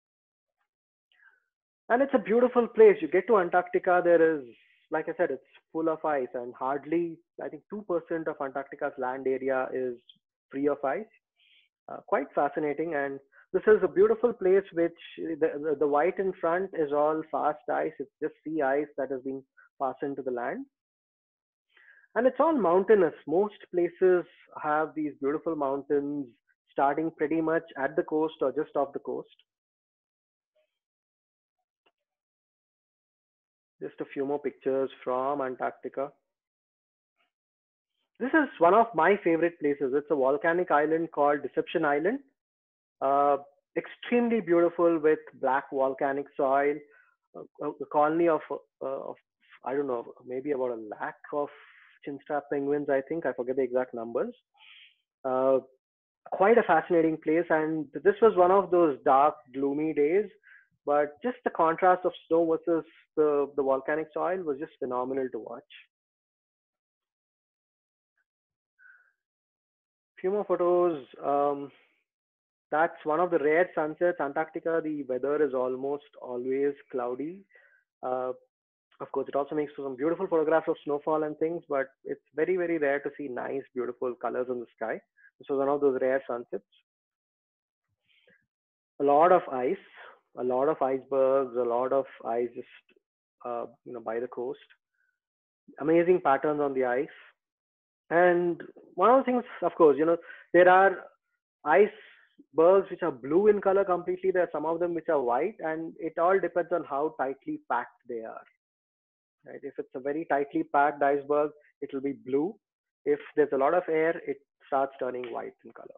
And it's a beautiful place. You get to Antarctica, there is, like I said, it's full of ice, and hardly, I think two percent of Antarctica's land area is free of ice. Uh, quite fascinating. And this is a beautiful place which the, the, the white in front is all fast ice. It's just sea ice that has been fastened to the land. And it's all mountainous. Most places have these beautiful mountains starting pretty much at the coast or just off the coast. Just a few more pictures from Antarctica. This is one of my favorite places. It's a volcanic island called Deception Island. Uh, Extremely beautiful with black volcanic soil. A, a colony of, uh, of, I don't know, maybe about a lakh of chinstrap penguins, I think. I forget the exact numbers. Uh, Quite a fascinating place. And this was one of those dark, gloomy days. But just the contrast of snow versus the, the volcanic soil was just phenomenal to watch. Few more photos. Um, that's one of the rare sunsets. Antarctica, the weather is almost always cloudy. Uh, of course, it also makes for some beautiful photographs of snowfall and things, but it's very, very rare to see nice, beautiful colors in the sky. This was one of those rare sunsets. A lot of ice, a lot of icebergs, a lot of ice just uh, you know by the coast. Amazing patterns on the ice. And one of the things, of course, you know, there are icebergs which are blue in color completely. There are some of them which are white, and it all depends on how tightly packed they are. Right? If it's a very tightly packed iceberg, it will be blue. If there's a lot of air, it starts turning white in color.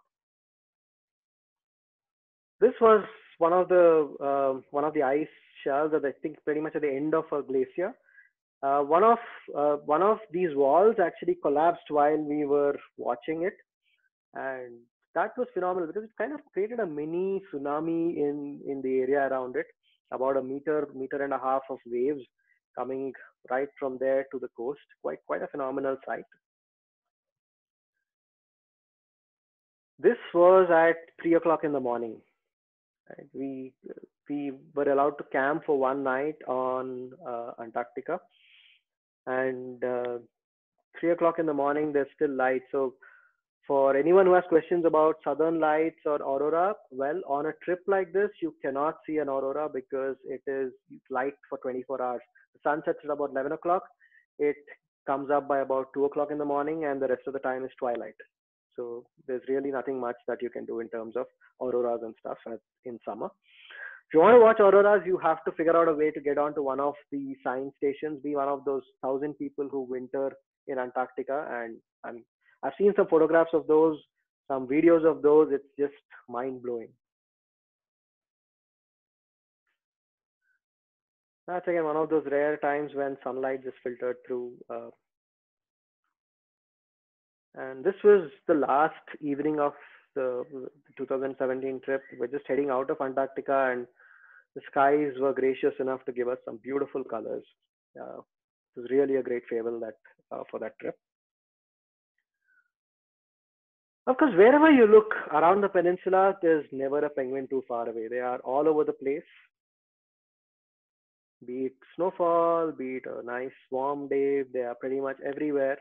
This was one of the uh, one of the ice shelves that I think pretty much at the end of a glacier. Uh, one of uh, one of these walls actually collapsed while we were watching it, and that was phenomenal because it kind of created a mini tsunami in in the area around it. About a meter, meter and a half of waves coming right from there to the coast. Quite quite a phenomenal sight. This was at three o'clock in the morning. Right? We we were allowed to camp for one night on uh, Antarctica, and uh, three o'clock in the morning there's still light. So for anyone who has questions about southern lights or aurora, well, on a trip like this, you cannot see an aurora because it is light for twenty-four hours. The sun sets at about eleven o'clock. It comes up by about two o'clock in the morning, and the rest of the time is twilight. So there's really nothing much that you can do in terms of auroras and stuff in summer. If you want to watch auroras, you have to figure out a way to get onto one of the science stations, be one of those thousand people who winter in Antarctica. And I'm, I've seen some photographs of those, some videos of those. It's just mind blowing. That's again one of those rare times when sunlight is filtered through. Uh, and this was the last evening of the, the twenty seventeen trip. We're just heading out of Antarctica, and the skies were gracious enough to give us some beautiful colors. Uh, it was really a great farewell that uh, for that trip. Of course, wherever you look around the peninsula, there's never a penguin too far away. They are all over the place. Be it snowfall, be it a nice warm day, they are pretty much everywhere.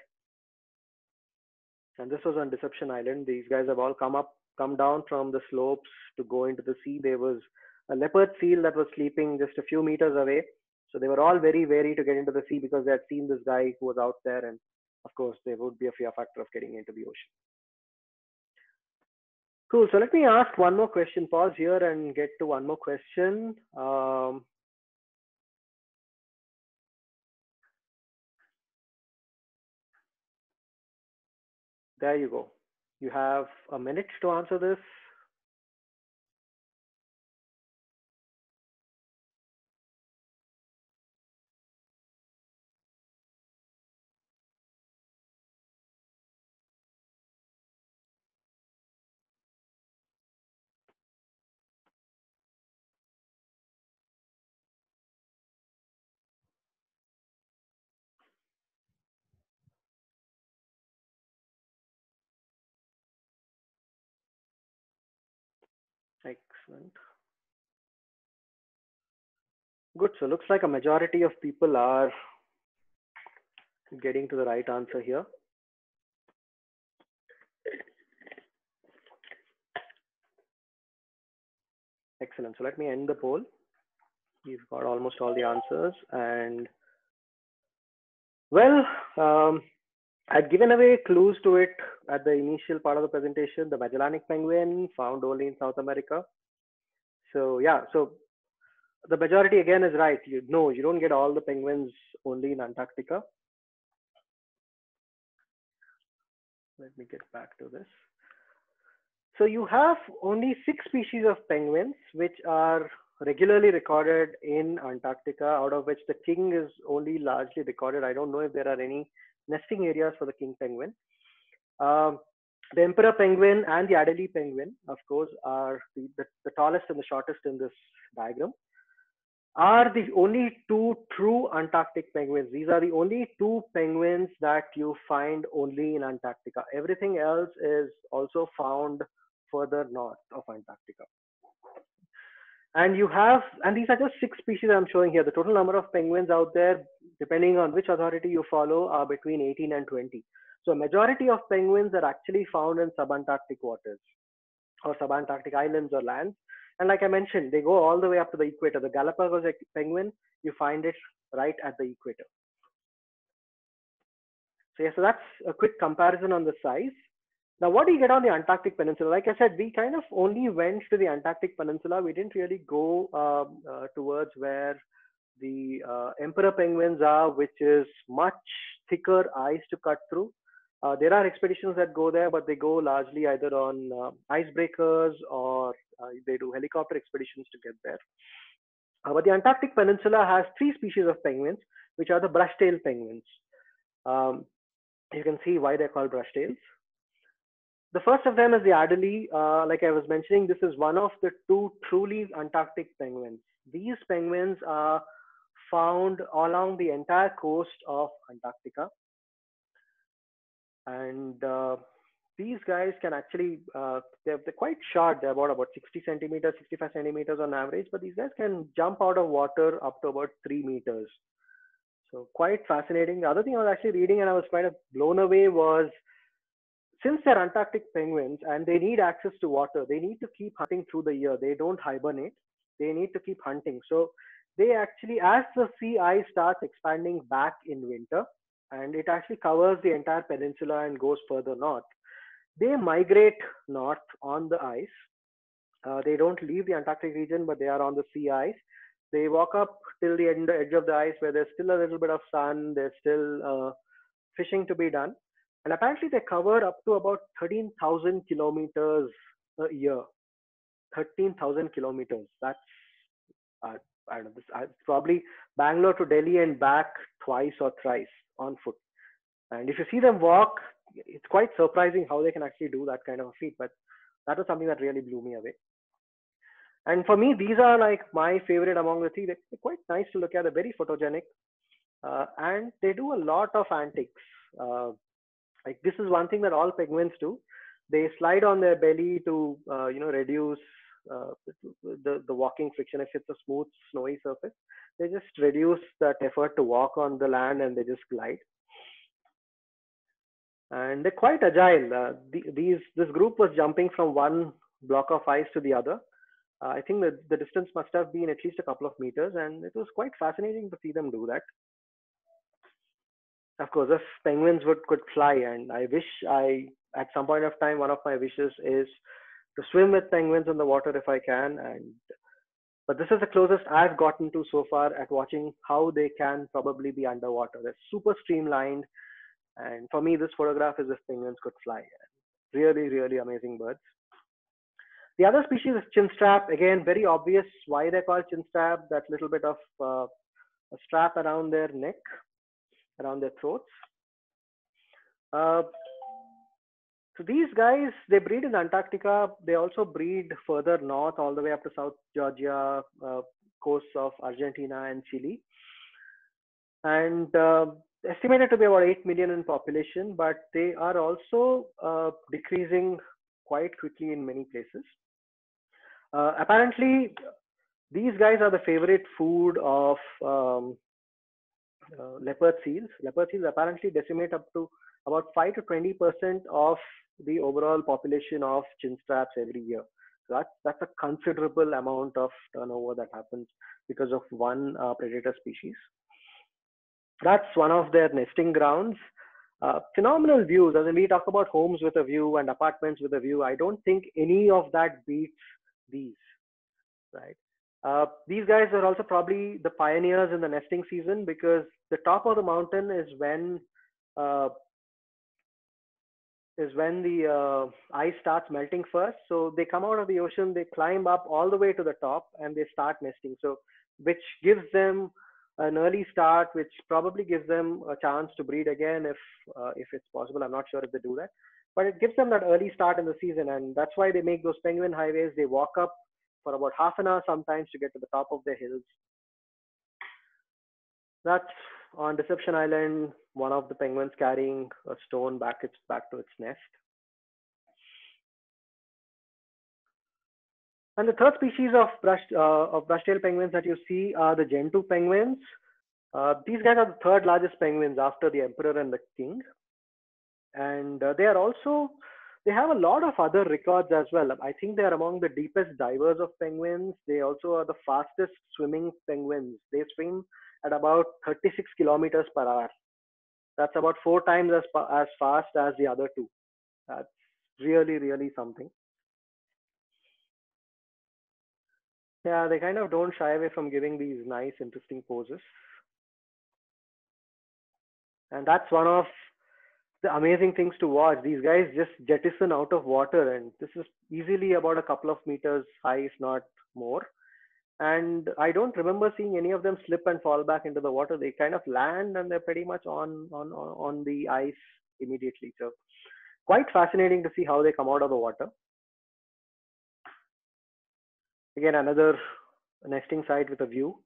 And this was on Deception Island. These guys have all come up, come down from the slopes to go into the sea. There was a leopard seal that was sleeping just a few meters away. So they were all very wary to get into the sea because they had seen this guy who was out there. And of course, there would be a fear factor of getting into the ocean. Cool. So let me ask one more question. Pause here and get to one more question. Um, there you go. You have a minute to answer this. Excellent. Good. So looks like a majority of people are getting to the right answer here. Excellent. So let me end the poll. We've got almost all the answers. And well, um, I'd given away clues to it at the initial part of the presentation. The Magellanic penguin, found only in South America. So yeah, so the majority again is right. You know, you don't get all the penguins only in Antarctica. Let me get back to this. So you have only six species of penguins which are regularly recorded in Antarctica, out of which the king is only largely recorded. I don't know if there are any nesting areas for the king penguin. Um, the emperor penguin and the Adelie penguin, of course, are the, the, the tallest and the shortest in this diagram, are the only two true Antarctic penguins. These are the only two penguins that you find only in Antarctica. Everything else is also found further north of Antarctica. And you have, and these are just six species I'm showing here. The total number of penguins out there, depending on which authority you follow, are between eighteen and twenty. So a majority of penguins are actually found in subantarctic waters or subantarctic islands or lands. And like I mentioned, they go all the way up to the equator. The Galapagos penguin, you find it right at the equator. So yeah, so that's a quick comparison on the size. Now, what do you get on the Antarctic Peninsula? Like I said, we kind of only went to the Antarctic Peninsula. We didn't really go um, uh, towards where the uh, emperor penguins are, which is much thicker ice to cut through. Uh, there are expeditions that go there, but they go largely either on uh, icebreakers or uh, they do helicopter expeditions to get there. Uh, but the Antarctic Peninsula has three species of penguins, which are the brush-tailed penguins. Um, you can see why they're called brush-tails. The first of them is the Adelie. Uh, like I was mentioning, this is one of the two truly Antarctic penguins. These penguins are found along the entire coast of Antarctica. And uh, these guys can actually, uh, they're, they're quite short. They're about, about sixty centimeters, sixty-five centimeters on average, but these guys can jump out of water up to about three meters. So quite fascinating. The other thing I was actually reading and I was kind of blown away was, since they're Antarctic penguins and they need access to water, they need to keep hunting through the year. They don't hibernate. They need to keep hunting. So they actually, as the sea ice starts expanding back in winter, and it actually covers the entire peninsula and goes further north, they migrate north on the ice. Uh, they don't leave the Antarctic region, but they are on the sea ice. They walk up till the end, edge of the ice where there's still a little bit of sun. There's still uh, fishing to be done. And apparently they cover up to about thirteen thousand kilometers a year. thirteen thousand kilometers. That's, uh, I don't know, this, uh, probably Bangalore to Delhi and back twice or thrice on foot. And if you see them walk, it's quite surprising how they can actually do that kind of a feat. But that was something that really blew me away. And for me, these are like my favorite among the three. They're quite nice to look at. They're very photogenic. Uh, and they do a lot of antics. Uh, Like this is one thing that all penguins do. They slide on their belly to, uh, you know, reduce uh, the, the walking friction. If it's a smooth, snowy surface, they just reduce that effort to walk on the land and they just glide. And they're quite agile. Uh, the, these, this group was jumping from one block of ice to the other. Uh, I think that the distance must have been at least a couple of meters, and it was quite fascinating to see them do that. Of course, if penguins would could fly, and I wish I, at some point of time, one of my wishes is to swim with penguins in the water if I can. And but this is the closest I've gotten to so far at watching how they can probably be underwater. They're super streamlined, and for me, this photograph is if penguins could fly. Really, really amazing birds. The other species is chinstrap. Again, very obvious why they're called chinstrap. That little bit of uh, a strap around their neck, around their throats. Uh, so these guys, they breed in Antarctica. They also breed further north, all the way up to South Georgia, uh, coasts of Argentina and Chile. And uh, estimated to be about eight million in population, but they are also uh, decreasing quite quickly in many places. Uh, apparently, these guys are the favorite food of um, uh, leopard seals. Leopard seals apparently decimate up to about five to twenty percent of the overall population of chinstraps every year. So that's, that's a considerable amount of turnover that happens because of one uh, predator species. That's one of their nesting grounds. Uh, phenomenal views. As in we talk about homes with a view and apartments with a view, I don't think any of that beats these, right? Uh, these guys are also probably the pioneers in the nesting season because the top of the mountain is when uh, is when the uh, ice starts melting first. So they come out of the ocean, they climb up all the way to the top, and they start nesting. So which gives them an early start, which probably gives them a chance to breed again if uh, if it's possible. I'm not sure if they do that, but it gives them that early start in the season, and that's why they make those penguin highways. They walk up for about half an hour sometimes to get to the top of the hills. That's on Deception Island. One of the penguins carrying a stone back its back to its nest. And the third species of brush uh, of brush-tailed penguins that you see are the Gentoo penguins. Uh, these guys are the third largest penguins after the emperor and the king, and uh, they are also they have a lot of other records as well. I think they are among the deepest divers of penguins. They also are the fastest swimming penguins. They swim at about thirty-six kilometers per hour. That's about four times as as fast as the other two. That's really really something. Yeah, they kind of don't shy away from giving these nice, interesting poses. And that's one of the amazing things to watch. These guys just jettison out of water, and this is easily about a couple of meters high, if not more. And I don't remember seeing any of them slip and fall back into the water. They kind of land and they're pretty much on on on the ice immediately. So quite fascinating to see how they come out of the water. Again, another nesting site with a view.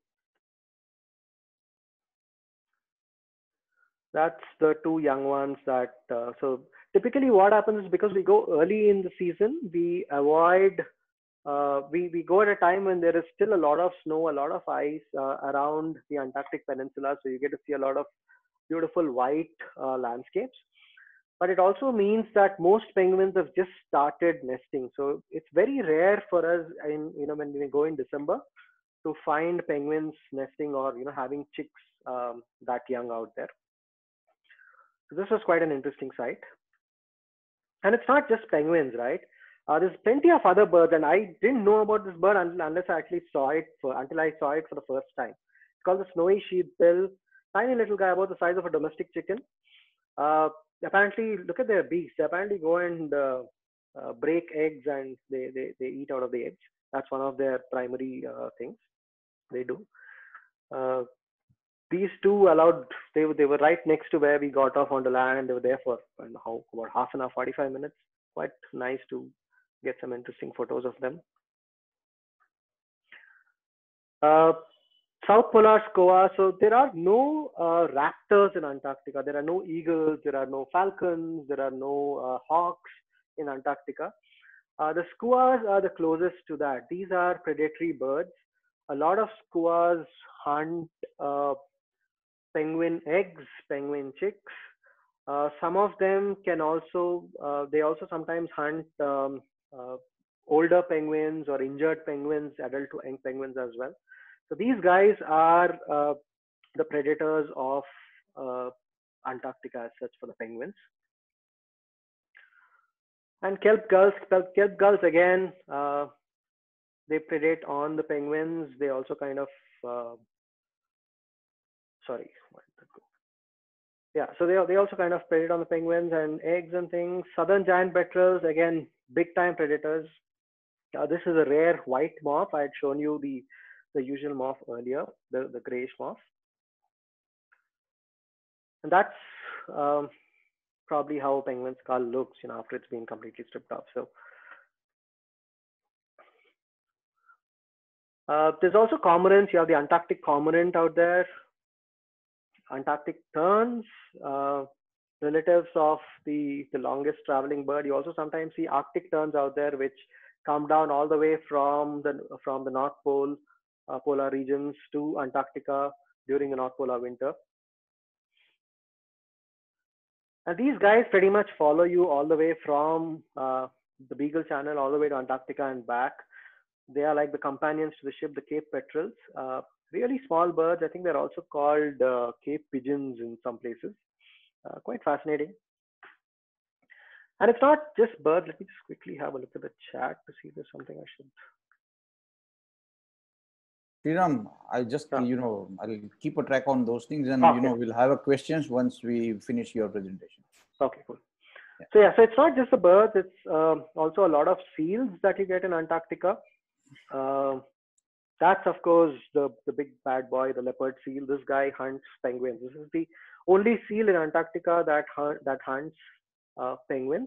That's the two young ones that, uh, so typically what happens is because we go early in the season, we avoid, uh, we, we go at a time when there is still a lot of snow, a lot of ice uh, around the Antarctic Peninsula. So you get to see a lot of beautiful white uh, landscapes. But it also means that most penguins have just started nesting. So it's very rare for us in, you know, when we go in December to find penguins nesting or, you know, having chicks um, that young out there. So this was quite an interesting sight. And it's not just penguins, right? Uh, there's plenty of other birds, and I didn't know about this bird until, unless I actually saw it for, until I saw it for the first time. It's called the snowy sheepbill, tiny little guy about the size of a domestic chicken. Uh, apparently, look at their beaks. They apparently go and uh, uh, break eggs, and they, they they eat out of the eggs. That's one of their primary uh, things they do. Uh, these two allowed they they were right next to where we got off on the land. They were there for how about half an hour, forty-five minutes. Quite nice to get some interesting photos of them. Uh, South Polar Scoa. So there are no uh, raptors in Antarctica. There are no eagles. There are no falcons. There are no uh, hawks in Antarctica. Uh, the skuas are the closest to that. These are predatory birds. A lot of skuas hunt uh, penguin eggs, penguin chicks. Uh, some of them can also, uh, they also sometimes hunt um, uh, older penguins or injured penguins, adult penguins as well. So these guys are uh, the predators of uh, Antarctica as such for the penguins. And kelp gulls, kelp, kelp gulls again, uh, they predate on the penguins. They also kind of, uh, sorry, yeah, so they they also kind of predate on the penguins and eggs and things. Southern giant petrels, again, big time predators. Uh, this is a rare white moth. I had shown you the the usual moth earlier, the the grayish moth, and that's um, probably how a penguin skull looks, you know, after it's been completely stripped off. So uh, there's also cormorants. You have the Antarctic cormorant out there. Antarctic terns, uh, relatives of the, the longest traveling bird. You also sometimes see Arctic terns out there, which come down all the way from the from the North Pole, uh, polar regions to Antarctica during the North Polar winter. And these guys pretty much follow you all the way from uh, the Beagle Channel all the way to Antarctica and back. They are like the companions to the ship, the Cape Petrels. Uh, really small birds. I think they're also called uh, Cape pigeons in some places. Uh, quite fascinating. And it's not just birds. Let me just quickly have a look at the chat to see if there's something I should Sriram, I just, Yeah. you know, I'll keep a track on those things and, Okay. you know, we'll have a questions once we finish your presentation. Okay, cool. Yeah. So yeah, so it's not just the birds, it's um, also a lot of seals that you get in Antarctica. Uh, that's of course the, the big bad boy, the leopard seal. This guy hunts penguins. This is the only seal in Antarctica that, hunt, that hunts uh, penguins.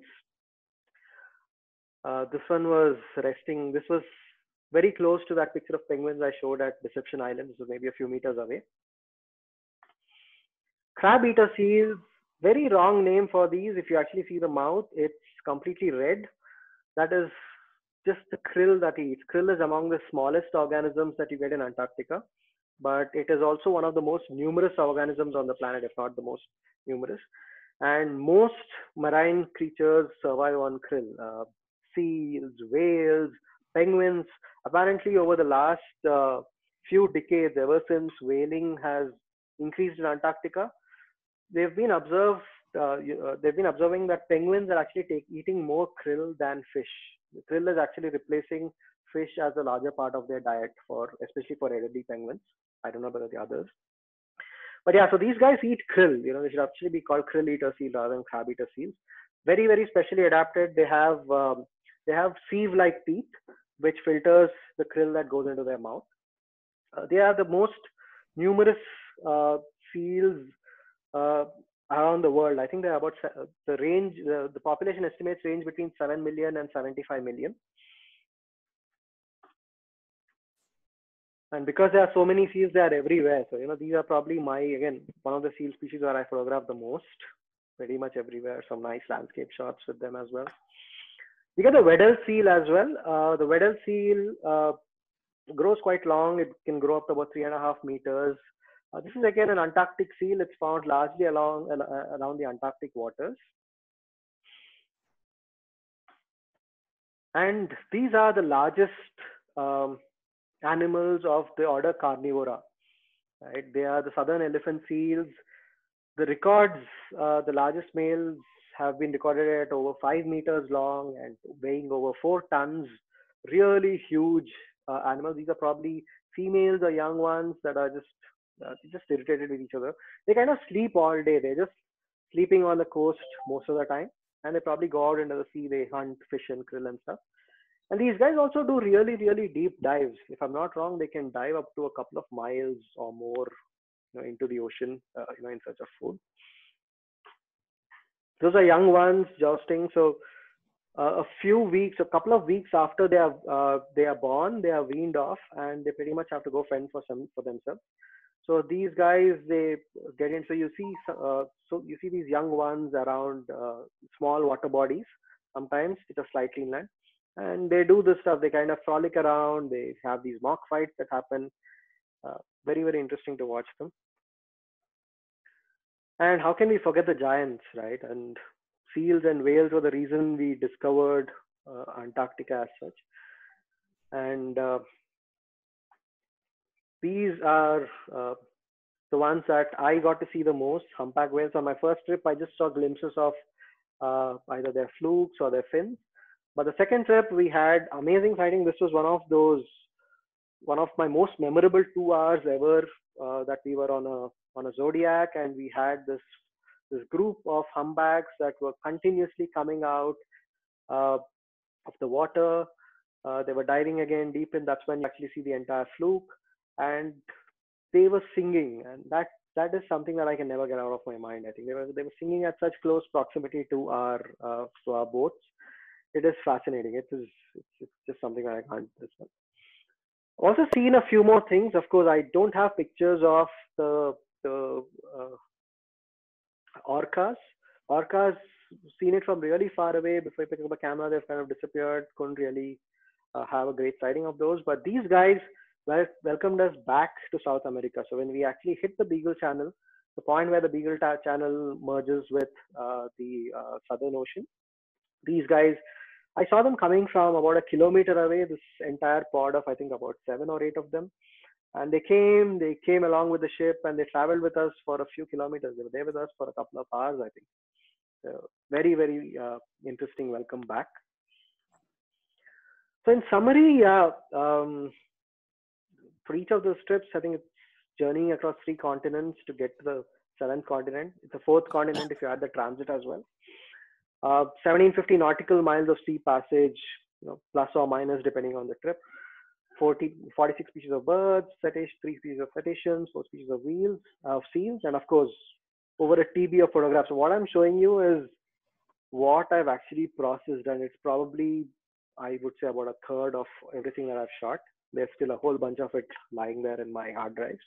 Uh, this one was resting, this was very close to that picture of penguins I showed at Deception Island. This was maybe a few meters away. Crab eater seals, very wrong name for these. If you actually see the mouth, it's completely red. That is just the krill that eats. Krill is among the smallest organisms that you get in Antarctica, but it is also one of the most numerous organisms on the planet, if not the most numerous. And most marine creatures survive on krill. Uh, seals, whales, penguins. Apparently, over the last uh, few decades, ever since whaling has increased in Antarctica, they've been observed. Uh, uh, they've been observing that penguins are actually take, eating more krill than fish. The krill is actually replacing fish as a larger part of their diet for, especially for elderly penguins. I don't know about the others. But yeah, so these guys eat krill. You know, they should actually be called krill eater seal rather than crab eater seals. Very, very specially adapted. They have um, they have sieve-like teeth, which filters the krill that goes into their mouth. Uh, they are the most numerous uh, seals uh, around the world. I think they're about uh, the range. Uh, the population estimates range between seven million and seventy-five million. And because there are so many seals, they are everywhere. So, you know, these are probably my, again, one of the seal species where I photograph the most, pretty much everywhere. Some nice landscape shots with them as well. We get the Weddell seal as well. Uh, the Weddell seal uh, grows quite long. It can grow up to about three and a half meters. Uh, this is again an Antarctic seal. It's found largely along uh, around the Antarctic waters. And these are the largest um, animals of the order Carnivora. Right? They are the southern elephant seals. The records, uh, the largest males have been recorded at over five meters long and weighing over four tons. Really huge uh, animals. These are probably females or young ones that are just uh, just irritated with each other. They kind of sleep all day. They're just sleeping on the coast most of the time, and they probably go out into the sea. They hunt fish and krill and stuff. And these guys also do really, really deep dives. If I'm not wrong, they can dive up to a couple of miles or more, you know, into the ocean, uh, you know, in search of food. Those are young ones jousting. So uh, a few weeks, a couple of weeks after they are uh, they are born, they are weaned off, and they pretty much have to go fend for some for themselves. So these guys, they get in. So you see, uh, so you see these young ones around uh, small water bodies, sometimes which are slightly inland, and they do this stuff. They kind of frolic around. They have these mock fights that happen. Uh, very, very interesting to watch them. And how can we forget the giants, right? And seals and whales were the reason we discovered uh, Antarctica as such. And uh, these are uh, the ones that I got to see the most. Humpback whales. On my first trip, I just saw glimpses of uh, either their flukes or their fins. But the second trip, we had amazing sighting. This was one of those, one of my most memorable two hours ever. Uh, that we were on a on a Zodiac, and we had this this group of humpbacks that were continuously coming out uh, of the water. Uh, they were diving again deep in. That's when you actually see the entire fluke, and they were singing, and that that is something that I can never get out of my mind. I think they were they were singing at such close proximity to our uh, to our boats. It is fascinating. It is it's, it's just something that I can't describe. Also seen a few more things. Of course, I don't have pictures of the the uh, orcas. Orcas, seen it from really far away. Before I pick up a camera, they've kind of disappeared. Couldn't really uh, have a great sighting of those. But these guys wel- welcomed us back to South America. So when we actually hit the Beagle Channel, the point where the Beagle ta- Channel merges with uh, the uh, Southern Ocean, these guys, I saw them coming from about a kilometer away. This entire pod of I think about seven or eight of them, and they came, they came along with the ship, and they traveled with us for a few kilometers. They were there with us for a couple of hours, I think. So very, very uh, interesting welcome back. So in summary, yeah, um, for each of those trips, I think it's journeying across three continents to get to the seventh continent. It's a fourth continent if you add the transit as well. Uh, seventeen fifty nautical miles of sea passage, you know, plus or minus depending on the trip. forty, forty-six species of birds, cetaceans, three species of cetaceans, four species of whales, of seals, and of course, over a T B of photographs. So what I'm showing you is what I've actually processed, and it's probably, I would say, about a third of everything that I've shot. There's still a whole bunch of it lying there in my hard drives.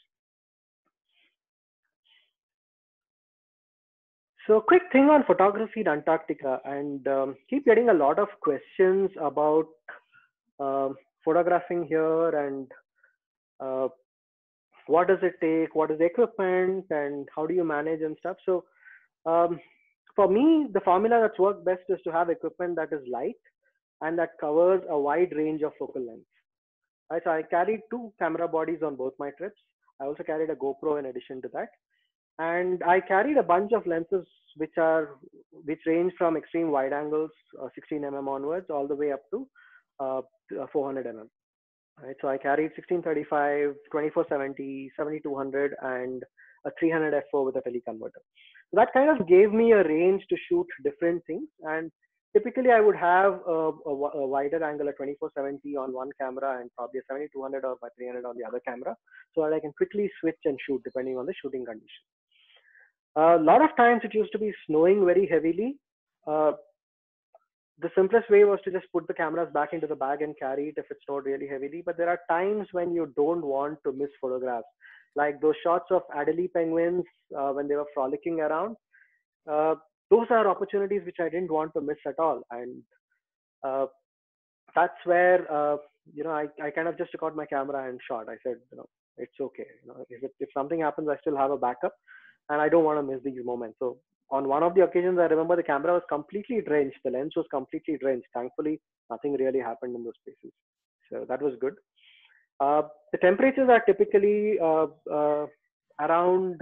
So quick thing on photography in Antarctica, and um, keep getting a lot of questions about uh, photographing here and uh, what does it take, what is the equipment, and how do you manage and stuff. So um, for me, the formula that's worked best is to have equipment that is light and that covers a wide range of focal lengths. Right, so I carried two camera bodies on both my trips. I also carried a GoPro in addition to that. And I carried a bunch of lenses which are which range from extreme wide angles, uh, sixteen millimeter onwards, all the way up to uh, four hundred millimeter. Right, so I carried sixteen thirty-five, twenty-four seventy, seventy-two hundred, and a three hundred f four with a teleconverter. So that kind of gave me a range to shoot different things. And typically, I would have a, a, a wider angle, a twenty-four seventy on one camera, and probably a seventy-two hundred or my three hundred on the other camera, so that I can quickly switch and shoot depending on the shooting condition. A lot of times it used to be snowing very heavily. Uh, the simplest way was to just put the cameras back into the bag and carry it if it snowed really heavily. But there are times when you don't want to miss photographs, like those shots of Adelie penguins uh, when they were frolicking around. Uh, those are opportunities which I didn't want to miss at all. And uh, that's where, uh, you know, I, I kind of just took out my camera and shot. I said, you know, it's okay. You know, if, it, if something happens, I still have a backup. And I don't want to miss these moments. So on one of the occasions, I remember the camera was completely drenched. The lens was completely drenched. Thankfully, nothing really happened in those places. So that was good. Uh, the temperatures are typically uh, uh, around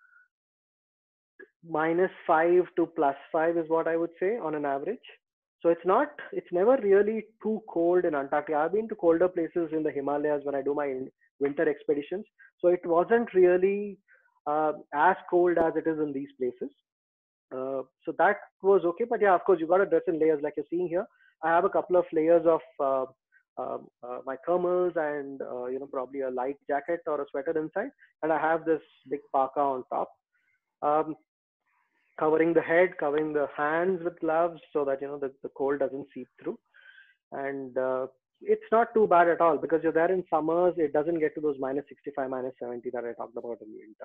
minus five to plus five is what I would say on an average. So it's not, it's never really too cold in Antarctica. I've been to colder places in the Himalayas when I do my winter expeditions. So it wasn't really Uh, as cold as it is in these places. Uh, so that was okay. But yeah, of course, you got to dress in layers like you're seeing here. I have a couple of layers of uh, uh, uh, my thermals and, uh, you know, probably a light jacket or a sweater inside. And I have this big parka on top, um, covering the head, covering the hands with gloves so that, you know, the, the cold doesn't seep through. And uh, it's not too bad at all because you're there in summers. It doesn't get to those minus sixty-five, minus seventy that I talked about in the winter.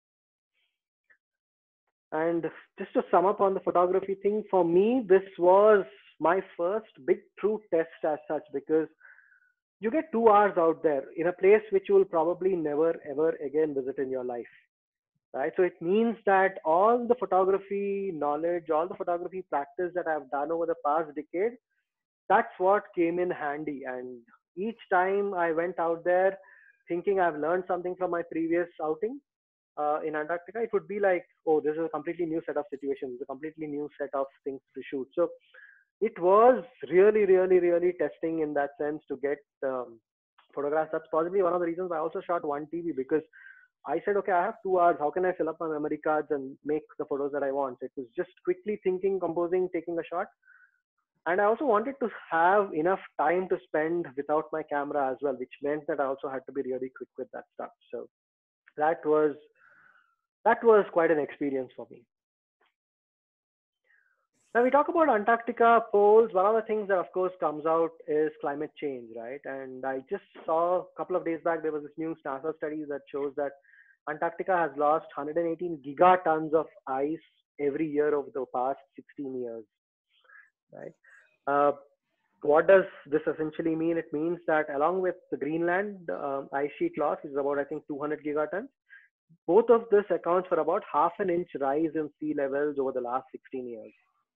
And just to sum up on the photography thing, for me, this was my first big true test as such, because you get two hours out there in a place which you will probably never, ever again visit in your life. Right. So it means that all the photography knowledge, all the photography practice that I've done over the past decade, that's what came in handy. And each time I went out there thinking I've learned something from my previous outing, Uh, in Antarctica, it would be like, oh, this is a completely new set of situations, a completely new set of things to shoot. So it was really, really, really testing in that sense to get um, photographs. That's possibly one of the reasons I also shot one T V, because I said, okay, I have two hours. How can I fill up my memory cards and make the photos that I want? It was just quickly thinking, composing, taking a shot. And I also wanted to have enough time to spend without my camera as well, which meant that I also had to be really quick with that stuff. So that was That was quite an experience for me. Now we talk about Antarctica poles. One of the things that of course comes out is climate change, right? And I just saw a couple of days back, there was this new NASA study that shows that Antarctica has lost one hundred eighteen gigatons of ice every year over the past sixteen years, right? Uh, what does this essentially mean? It means that along with the Greenland uh, ice sheet loss, which is about, I think, two hundred gigatons, both of this accounts for about half an inch rise in sea levels over the last sixteen years.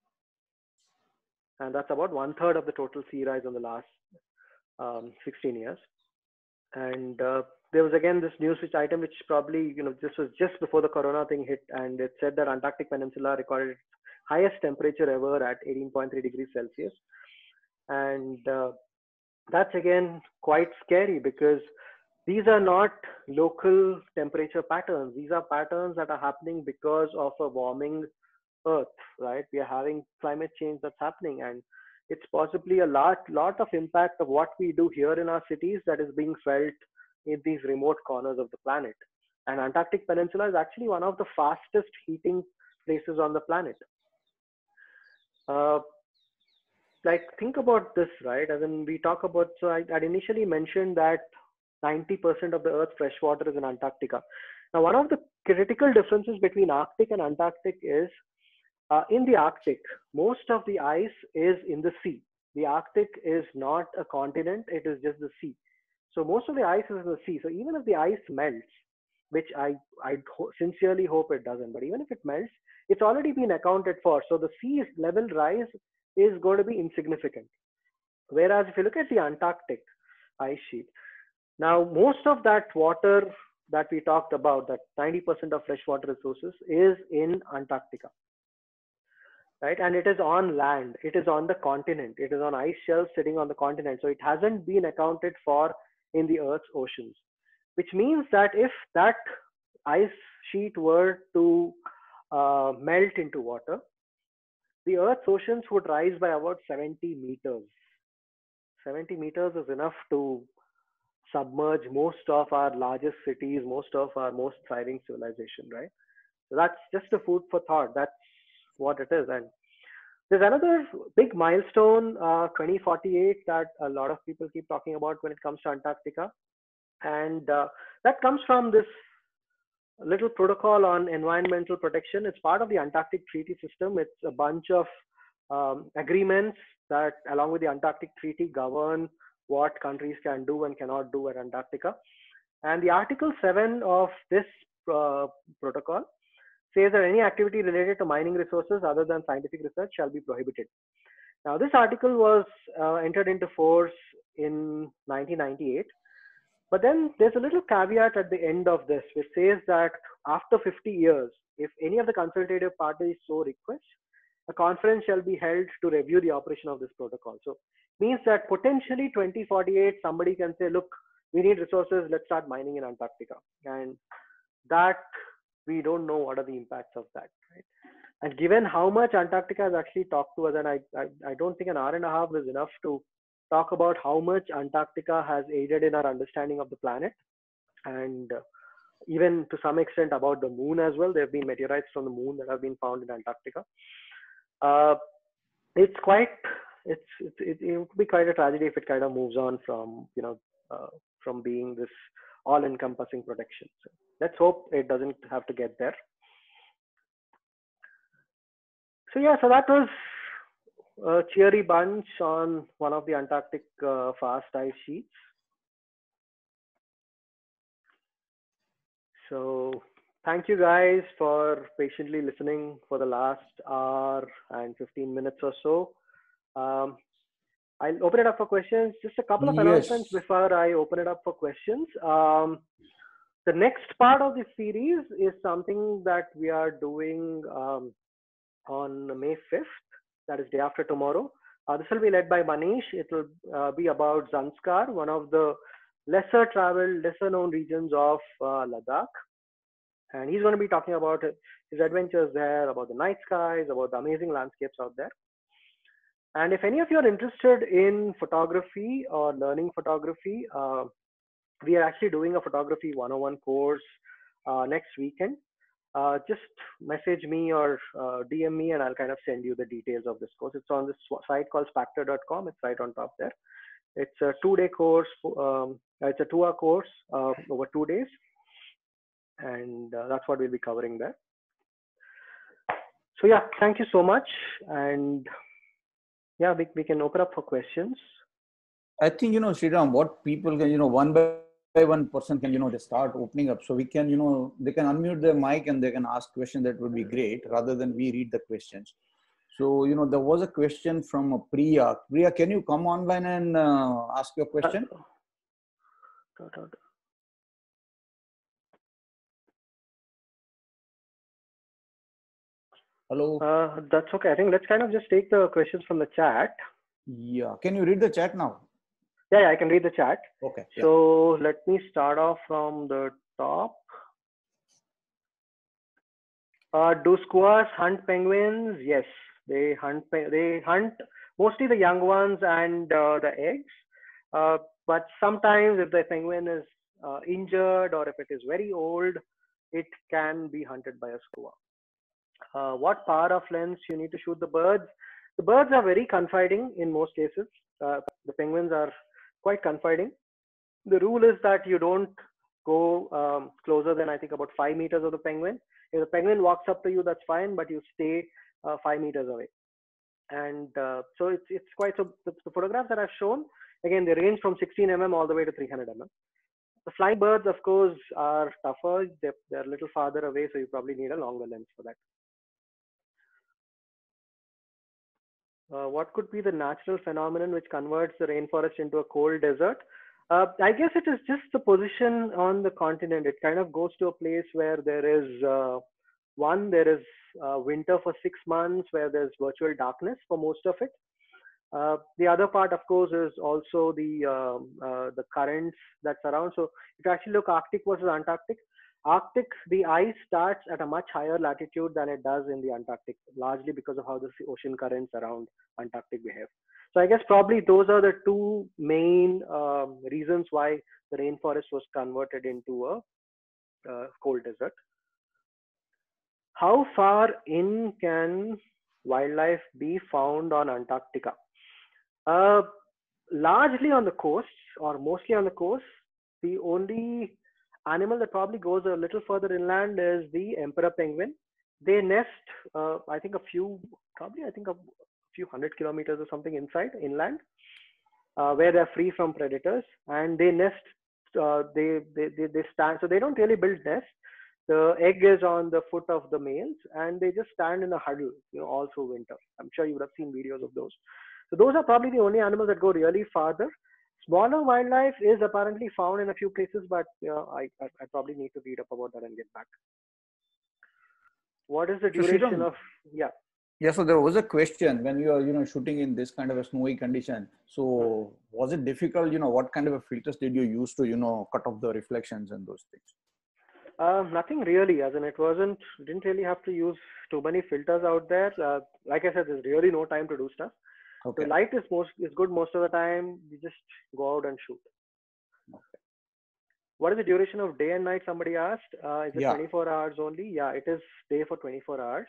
And that's about one third of the total sea rise in the last um, sixteen years. And uh, there was again this news switch item, which probably, you know, this was just before the Corona thing hit. And it said that Antarctic Peninsula recorded its highest temperature ever at eighteen point three degrees Celsius. And uh, that's again quite scary, because these are not local temperature patterns. These are patterns that are happening because of a warming Earth, right? We are having climate change that's happening, and it's possibly a lot, lot of impact of what we do here in our cities that is being felt in these remote corners of the planet. And Antarctic Peninsula is actually one of the fastest heating places on the planet. Uh, like think about this, right? As in we talk about, so I had initially mentioned that ninety percent of the Earth's fresh water is in Antarctica. Now, one of the critical differences between Arctic and Antarctic is uh, in the Arctic, most of the ice is in the sea. The Arctic is not a continent, it is just the sea. So most of the ice is in the sea. So even if the ice melts, which I, I ho- sincerely hope it doesn't, but even if it melts, it's already been accounted for. So the sea level rise is going to be insignificant. Whereas if you look at the Antarctic ice sheet, now most of that water that we talked about, that ninety percent of freshwater resources, is in Antarctica, right? And it is on land, it is on the continent, it is on ice shelves sitting on the continent. So it hasn't been accounted for in the Earth's oceans, which means that if that ice sheet were to uh, melt into water, the Earth's oceans would rise by about seventy meters. seventy meters is enough to submerge most of our largest cities, most of our most thriving civilization, right? So that's just a food for thought. That's what it is. And there's another big milestone, uh, twenty forty-eight, that a lot of people keep talking about when it comes to Antarctica. And uh, that comes from this little protocol on environmental protection. It's part of the Antarctic Treaty System. It's a bunch of um, agreements that, along with the Antarctic Treaty, govern what countries can do and cannot do at Antarctica. And the Article seven of this uh, protocol says that any activity related to mining resources other than scientific research shall be prohibited. Now, this article was uh, entered into force in nineteen ninety-eight. But then there's a little caveat at the end of this, which says that after fifty years, if any of the consultative parties so request, a conference shall be held to review the operation of this protocol. So means that potentially twenty forty-eight, somebody can say, look, we need resources, let's start mining in Antarctica. And that, we don't know what are the impacts of that, right? And given how much Antarctica has actually talked to us, and I, I, I don't think an hour and a half is enough to talk about how much Antarctica has aided in our understanding of the planet, and uh, even to some extent about the moon as well. There have been meteorites from the moon that have been found in Antarctica. Uh, it's quite, it's, it's it, it would be quite a tragedy if it kind of moves on from, you know, uh, from being this all-encompassing protection. So let's hope it doesn't have to get there. So yeah, so that was a cheery bunch on one of the Antarctic uh, fast ice sheets. So thank you guys for patiently listening for the last hour and fifteen minutes or so. Um, I'll open it up for questions. Just a couple of announcements Yes. before I open it up for questions. Um, the next part of the series is something that we are doing um, on May fifth, that is day after tomorrow. Uh, this will be led by Manish. It will uh, be about Zanskar, one of the lesser traveled, lesser known regions of uh, Ladakh. And he's going to be talking about his adventures there, about the night skies, about the amazing landscapes out there. And if any of you are interested in photography or learning photography, uh, we are actually doing a photography one oh one course uh, next weekend. Uh, just message me or uh, D M me and I'll kind of send you the details of this course. It's on this site called spactor dot com. It's right on top there. It's a two-day course. Um, it's a two-hour course uh, over two days. And uh, that's what we'll be covering there. So yeah, thank you so much. And yeah, we, we can open up for questions. I think, you know, Sriram, what people can, you know, one by one person can, you know, they start opening up. So we can, you know, they can unmute their mic and they can ask questions. That would be great, rather than we read the questions. So, you know, there was a question from Priya. Priya, can you come online and uh, ask your question? Uh, Hello. Uh, that's okay. I think let's kind of just take the questions from the chat. Yeah. Can you read the chat now? Yeah, yeah, I can read the chat. Okay. Yeah. So let me start off from the top. Uh, do skuas hunt penguins? Yes, they hunt. They hunt mostly the young ones and uh, the eggs. Uh, but sometimes, if the penguin is uh, injured or if it is very old, it can be hunted by a skua. Uh, what power of lens you need to shoot the birds? The birds are very confiding in most cases. Uh, the penguins are quite confiding. The rule is that you don't go um, closer than I think about five meters of the penguin. If the penguin walks up to you, that's fine, but you stay uh, five meters away. And uh, so it's it's quite so. The, the photographs that I've shown, again, they range from sixteen millimeters all the way to three hundred millimeters. The flying birds, of course, are tougher. They're, they're a little farther away, so you probably need a longer lens for that. Uh, what could be the natural phenomenon which converts the rainforest into a cold desert? Uh, I guess it is just the position on the continent. It kind of goes to a place where there is uh, one, there is uh, winter for six months, where there's virtual darkness for most of it. Uh, the other part, of course, is also the um, uh, the currents that surround. So if you actually look Arctic versus Antarctic, Arctic, the ice starts at a much higher latitude than it does in the Antarctic, largely because of how the ocean currents around Antarctic behave. So I guess probably those are the two main um, reasons why the rainforest was converted into a uh, cold desert. How far in can wildlife be found on Antarctica? Uh, largely on the coasts or mostly on the coast. The only animal that probably goes a little further inland is the emperor penguin. They nest, uh, I think, a few, probably I think a few hundred kilometers or something inside inland, uh, where they're free from predators, and they nest. Uh, they, they they they stand. So they don't really build nests. The egg is on the foot of the males, and they just stand in a huddle, you know, all through winter. I'm sure you would have seen videos of those. So those are probably the only animals that go really farther. Smaller wildlife is apparently found in a few places, but you know, I, I, I probably need to read up about that and get back. What is the So duration Sriram, of, yeah. yeah, so there was a question when we were, you know, shooting in this kind of a snowy condition. So was it difficult, you know, what kind of a filters did you use to, you know, cut off the reflections and those things? Uh, nothing really, as in it wasn't, didn't really have to use too many filters out there. Uh, like I said, there's really no time to do stuff. Okay. The light is most is good most of the time. You just go out and shoot. Okay. What is the duration of day and night? Somebody asked. Uh, is it Yeah. twenty-four hours only? Yeah, it is day for twenty-four hours.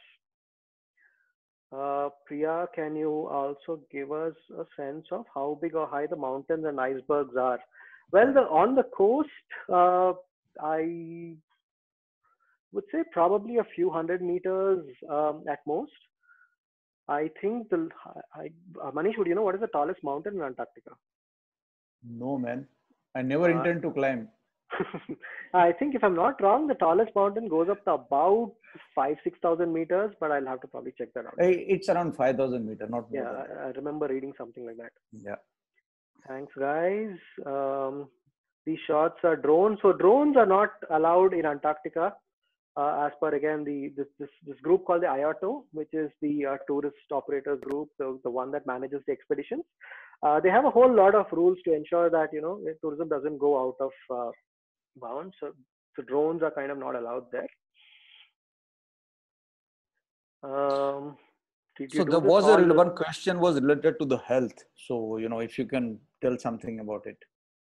Uh, Priya, can you also give us a sense of how big or high the mountains and icebergs are? Well, the on the coast, uh, I would say probably a few hundred meters um, at most. I think the I, uh, Manish, would you know what is the tallest mountain in Antarctica? No, man. I never Uh, intend to climb. I think if I'm not wrong, the tallest mountain goes up to about five, six thousand meters, but I'll have to probably check that out. It's around five thousand meters, not more Yeah, than that. I, I remember reading something like that. Yeah. Thanks, guys. Um, these shots are drones. So drones are not allowed in Antarctica, uh, as per again the this, this this group called the I A T O, which is the uh, tourist operators group, the the one that manages the expeditions. Uh, they have a whole lot of rules to ensure that you know tourism doesn't go out of uh, bounds. So, so drones are kind of not allowed there. Um, did you So do there this was a all? one question was related to the health. So, you know, if you can tell something about it.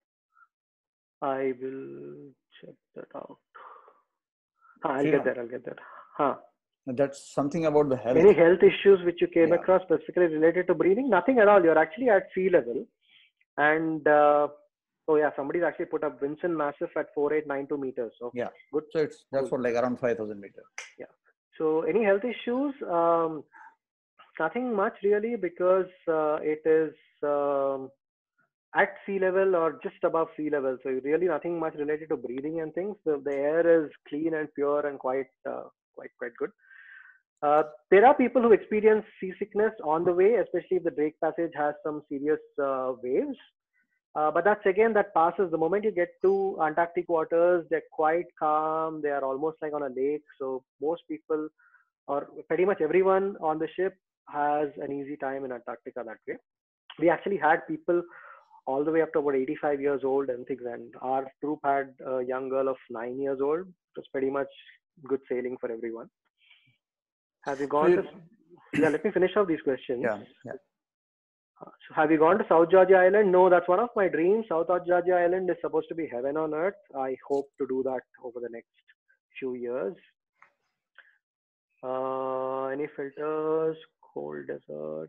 I will check that out. Huh, I'll Sriram, get there. I'll get there. Huh. that's something about the health. Any health issues which you came Yeah. across specifically related to breathing? Nothing at all. You're actually at sea level. And uh, oh yeah, somebody's actually put up Vincent Massif at four eight nine two meters. So Yeah. good. So it's that's Cool. what like around five thousand meters. Yeah. So any health issues? Um, nothing much really, because uh, it is um, at sea level or just above sea level. So really nothing much related to breathing and things. The, the air is clean and pure and quite uh, quite quite good. Uh, there are people who experience seasickness on the way, especially if the Drake Passage has some serious uh, waves. Uh, but that's again, that passes. The moment you get to Antarctic waters, they're quite calm. They are almost like on a lake. So most people, or pretty much everyone on the ship, has an easy time in Antarctica that way. We actually had people all the way up to about eighty-five years old and things. And our troop had a young girl of nine years old. It was pretty much good sailing for everyone. Have you gone So to? Yeah, let me finish off these questions. Yeah, yeah. Uh, So have you gone to South Georgia Island? No, that's one of my dreams. South Georgia Island is supposed to be heaven on earth. I hope to do that over the next few years. Uh, any filters? Cold desert.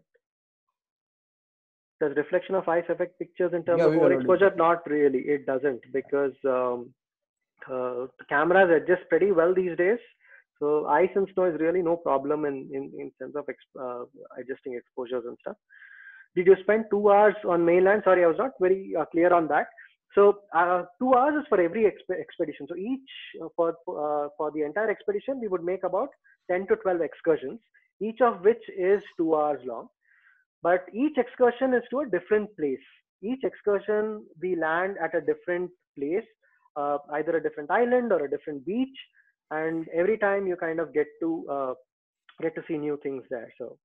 Does reflection of ice affect pictures in terms Yeah, of we already. overexposure? Not really. It doesn't, because um, uh, the cameras adjust pretty well these days. So ice and snow is really no problem in in in sense of exp- uh, adjusting exposures and stuff. Did you spend two hours on mainland? Sorry, I was not very uh, clear on that. So uh, two hours is for every exp- expedition. So each uh, for uh, for the entire expedition, we would make about ten to twelve excursions, each of which is two hours long. But each excursion is to a different place. Each excursion we land at a different place, uh, either a different island or a different beach, and every time you kind of get to uh, get to see new things there. So.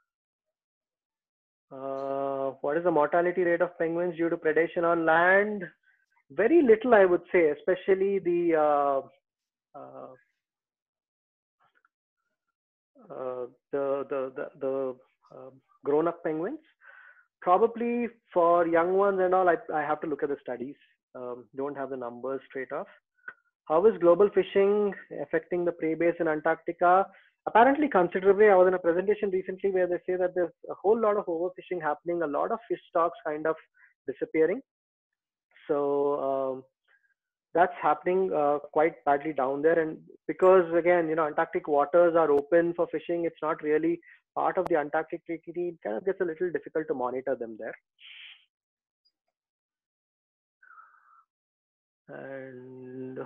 Uh, what is the mortality rate of penguins due to predation on land? Very little, I would say, especially the uh, uh, uh, the the the, the uh, grown-up penguins. Probably for young ones and all, I, I have to look at the studies. Um, don't have the numbers straight off. How is global fishing affecting the prey base in Antarctica? Apparently considerably. I was in a presentation recently where they say that there's a whole lot of overfishing happening, a lot of fish stocks kind of disappearing. So um, that's happening uh, quite badly down there. And because again, you know, Antarctic waters are open for fishing, it's not really part of the Antarctic treaty. It kind of gets a little difficult to monitor them there. And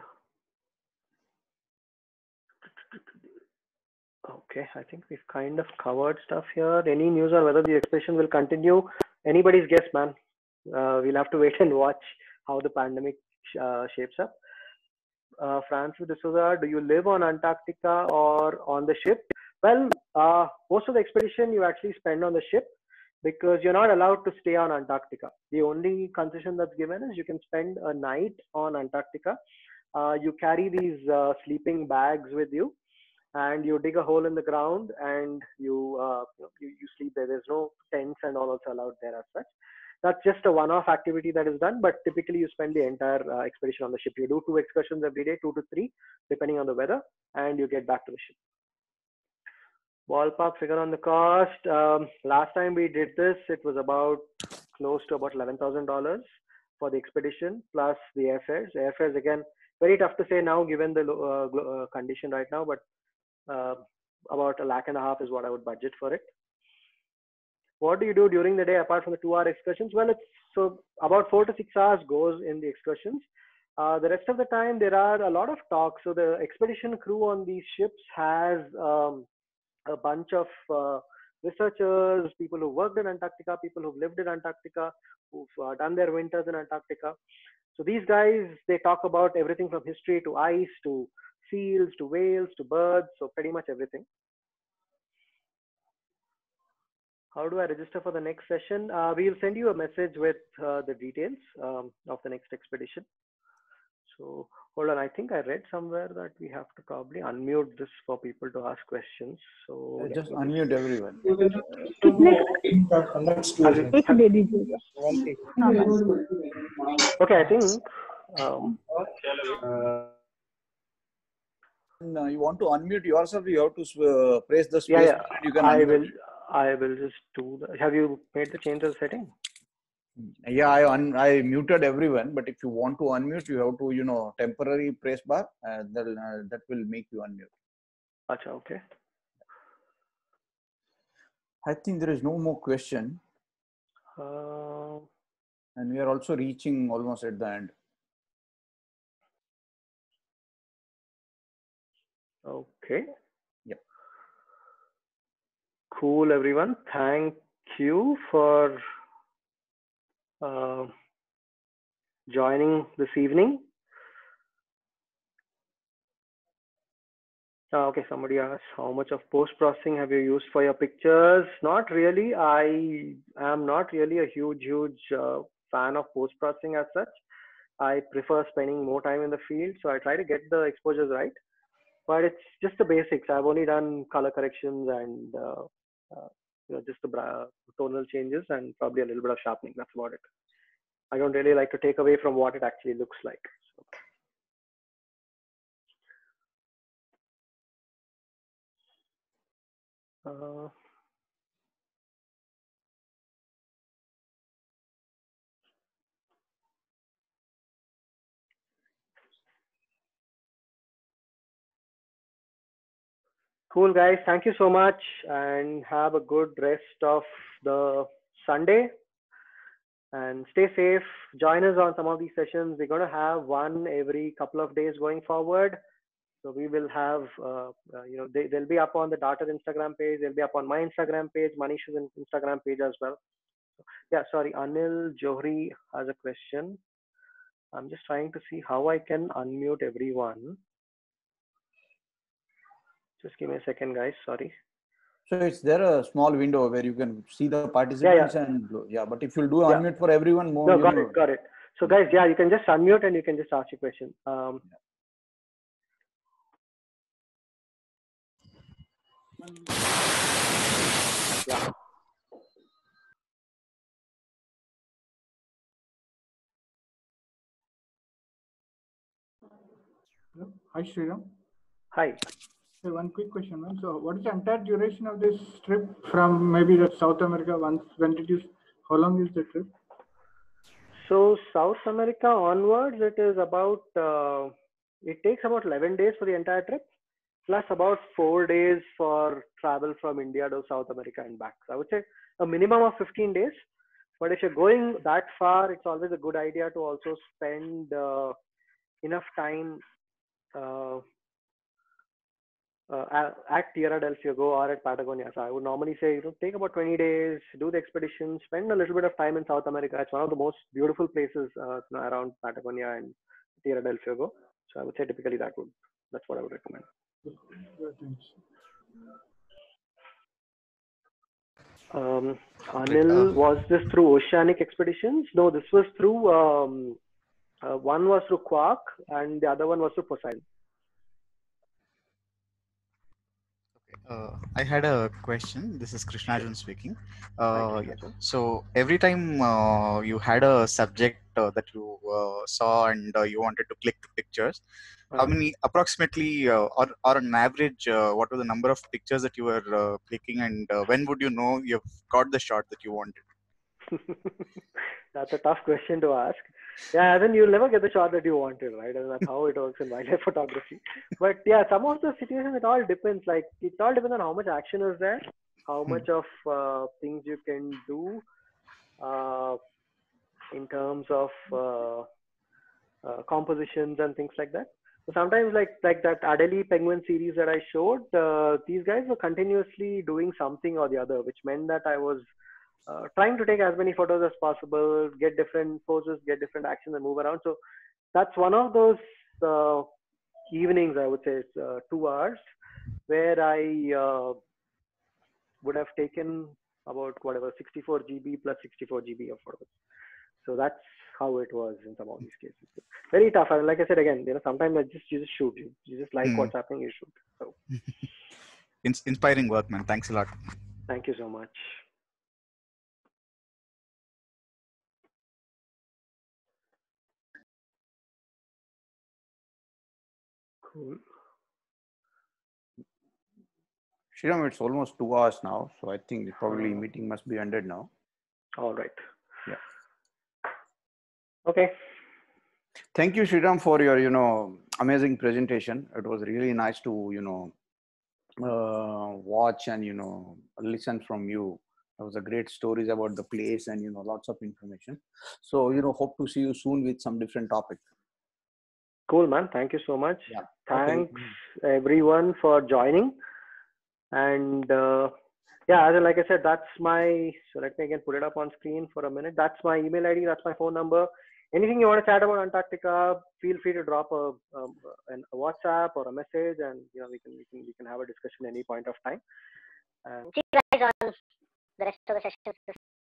okay, I think we've kind of covered stuff here. Any news on whether the expedition will continue? Anybody's guess, man. Uh, we'll have to wait and watch how the pandemic uh, shapes up. Uh, Francis D'Souza, do you live on Antarctica or on the ship? Well, uh, most of the expedition you actually spend on the ship, because you're not allowed to stay on Antarctica. The only concession that's given is you can spend a night on Antarctica. Uh, you carry these uh, sleeping bags with you, and you dig a hole in the ground and you, uh, you you sleep there. There's no tents and all also allowed there as such. That's just a one-off activity that is done, but typically you spend the entire uh, expedition on the ship. You do two excursions every day, two to three, depending on the weather, and you get back to the ship. Ballpark figure on the cost. Um, last time we did this, it was about close to about eleven thousand dollars for the expedition plus the airfares. Airfares, again, very tough to say now given the uh, uh, condition right now, but uh, about a lakh and a half is what I would budget for it. What do you do during the day apart from the two hour excursions? Well, it's so about four to six hours goes in the excursions. Uh, the rest of the time, there are a lot of talks. So the expedition crew on these ships has um, a bunch of uh, researchers, people who worked in Antarctica, people who've lived in Antarctica, who've uh, done their winters in Antarctica. So these guys, they talk about everything from history to ice to seals to whales to birds, so pretty much everything. How do I register for the next session? Uh, we'll send you a message with uh, the details um, of the next expedition. So hold on, I think I read somewhere that we have to probably unmute this for people to ask questions. So Uh, just unmute everyone. Okay, I think. Um, No, you want to unmute yourself, you have to uh, press the space. Yeah, yeah. You can I unmute. will. I will just do that. Have you made the change of setting? Yeah, I un I muted everyone, but if you want to unmute, you have to, you know, temporary press bar. Uh, that uh, that will make you unmute. Achha, okay. I think there is no more question, Uh, and we are also reaching almost at the end. okay. Yep. Cool, everyone. Thank you for uh, joining this evening. Uh, okay, somebody asked, how much of post-processing have you used for your pictures? Not really. I am not really a huge, huge uh, fan of post-processing as such. I prefer spending more time in the field, so I try to get the exposures right. But it's just the basics. I've only done color corrections and uh, uh, you know, just the bra- tonal changes and probably a little bit of sharpening. That's about it. I don't really like to take away from what it actually looks like. So, uh, cool, guys. Thank you so much and have a good rest of the Sunday. And stay safe. Join us on some of these sessions. We're going to have one every couple of days going forward. So we will have, uh, uh, you know, they, they'll be up on the Darter Instagram page. They'll be up on my Instagram page, Manish's Instagram page as well. So, yeah, sorry, Anil Johri has a question. I'm just trying to see how I can unmute everyone. Just give me a second, guys. Sorry. So is there a small window where you can see the participants yeah, yeah. and yeah, but if you'll do yeah. unmute for everyone, more. No, you got know, it, got it. So guys, yeah, you can just unmute and you can just ask your question. Um, yeah. Hello. Hi, Sriram. Hi. So one quick question, man. So what is the entire duration of this trip from maybe the South America? Once, when did you, how long is the trip? So South America onwards, it is about, uh, it takes about eleven days for the entire trip, plus about four days for travel from India to South America and back. So I would say a minimum of fifteen days. But if you're going that far, it's always a good idea to also spend uh, enough time uh, uh, at, at Tierra del Fuego or at Patagonia. So I would normally say, you know, take about twenty days, do the expedition, spend a little bit of time in South America. It's one of the most beautiful places uh, around Patagonia and Tierra del Fuego. So I would say typically that would, that's what I would recommend. Um, Anil, uh, was this through Oceanic Expeditions? No, this was through, um, uh, one was through Quark and the other one was through Poseidon. Uh, I had a question. This is Krishnarjun speaking. Uh, yeah. So every time uh, you had a subject uh, that you uh, saw and uh, you wanted to click the pictures, uh, how many approximately uh, or, or on average, uh, what were the number of pictures that you were uh, clicking, and uh, when would you know you've got the shot that you wanted? That's a tough question to ask. Yeah, then you'll never get the shot that you wanted, right? And that's how it works in wildlife photography. But yeah, some of the situations, it all depends. Like, it all depends on how much action is there, how much hmm. of uh, things you can do uh, in terms of uh, uh, compositions and things like that. So sometimes, like like that Adelie penguin series that I showed, uh, these guys were continuously doing something or the other, which meant that I was Uh, trying to take as many photos as possible, get different poses, get different actions and move around. So that's one of those uh, evenings, I would say, it's uh, two hours where I uh, would have taken about whatever sixty-four G B plus sixty-four G B of photos. So that's how it was in some of these cases. Very tough. I mean, like I said again, you know, sometimes I just you just shoot. You, you just like mm. what's happening, you shoot. So inspiring work, man. Thanks a lot. Thank you so much. Cool. Sriram, it's almost two hours now, so I think probably uh, meeting must be ended now. All right. Yeah. Okay. Thank you, Sriram, for your, you know, amazing presentation. It was really nice to, you know, uh, watch and, you know, listen from you. It was a great stories about the place and, you know, lots of information. So, you know, hope to see you soon with some different topic. Cool, man. Thank you so much. Yeah. Thanks okay. everyone for joining. And uh, yeah, as in, like I said, that's my, so let me again put it up on screen for a minute. That's my email I D. That's my phone number. Anything you want to chat about Antarctica, feel free to drop a, um, a WhatsApp or a message, and you know we can we can we can have a discussion any point of time. And see you guys on the rest of the sessions.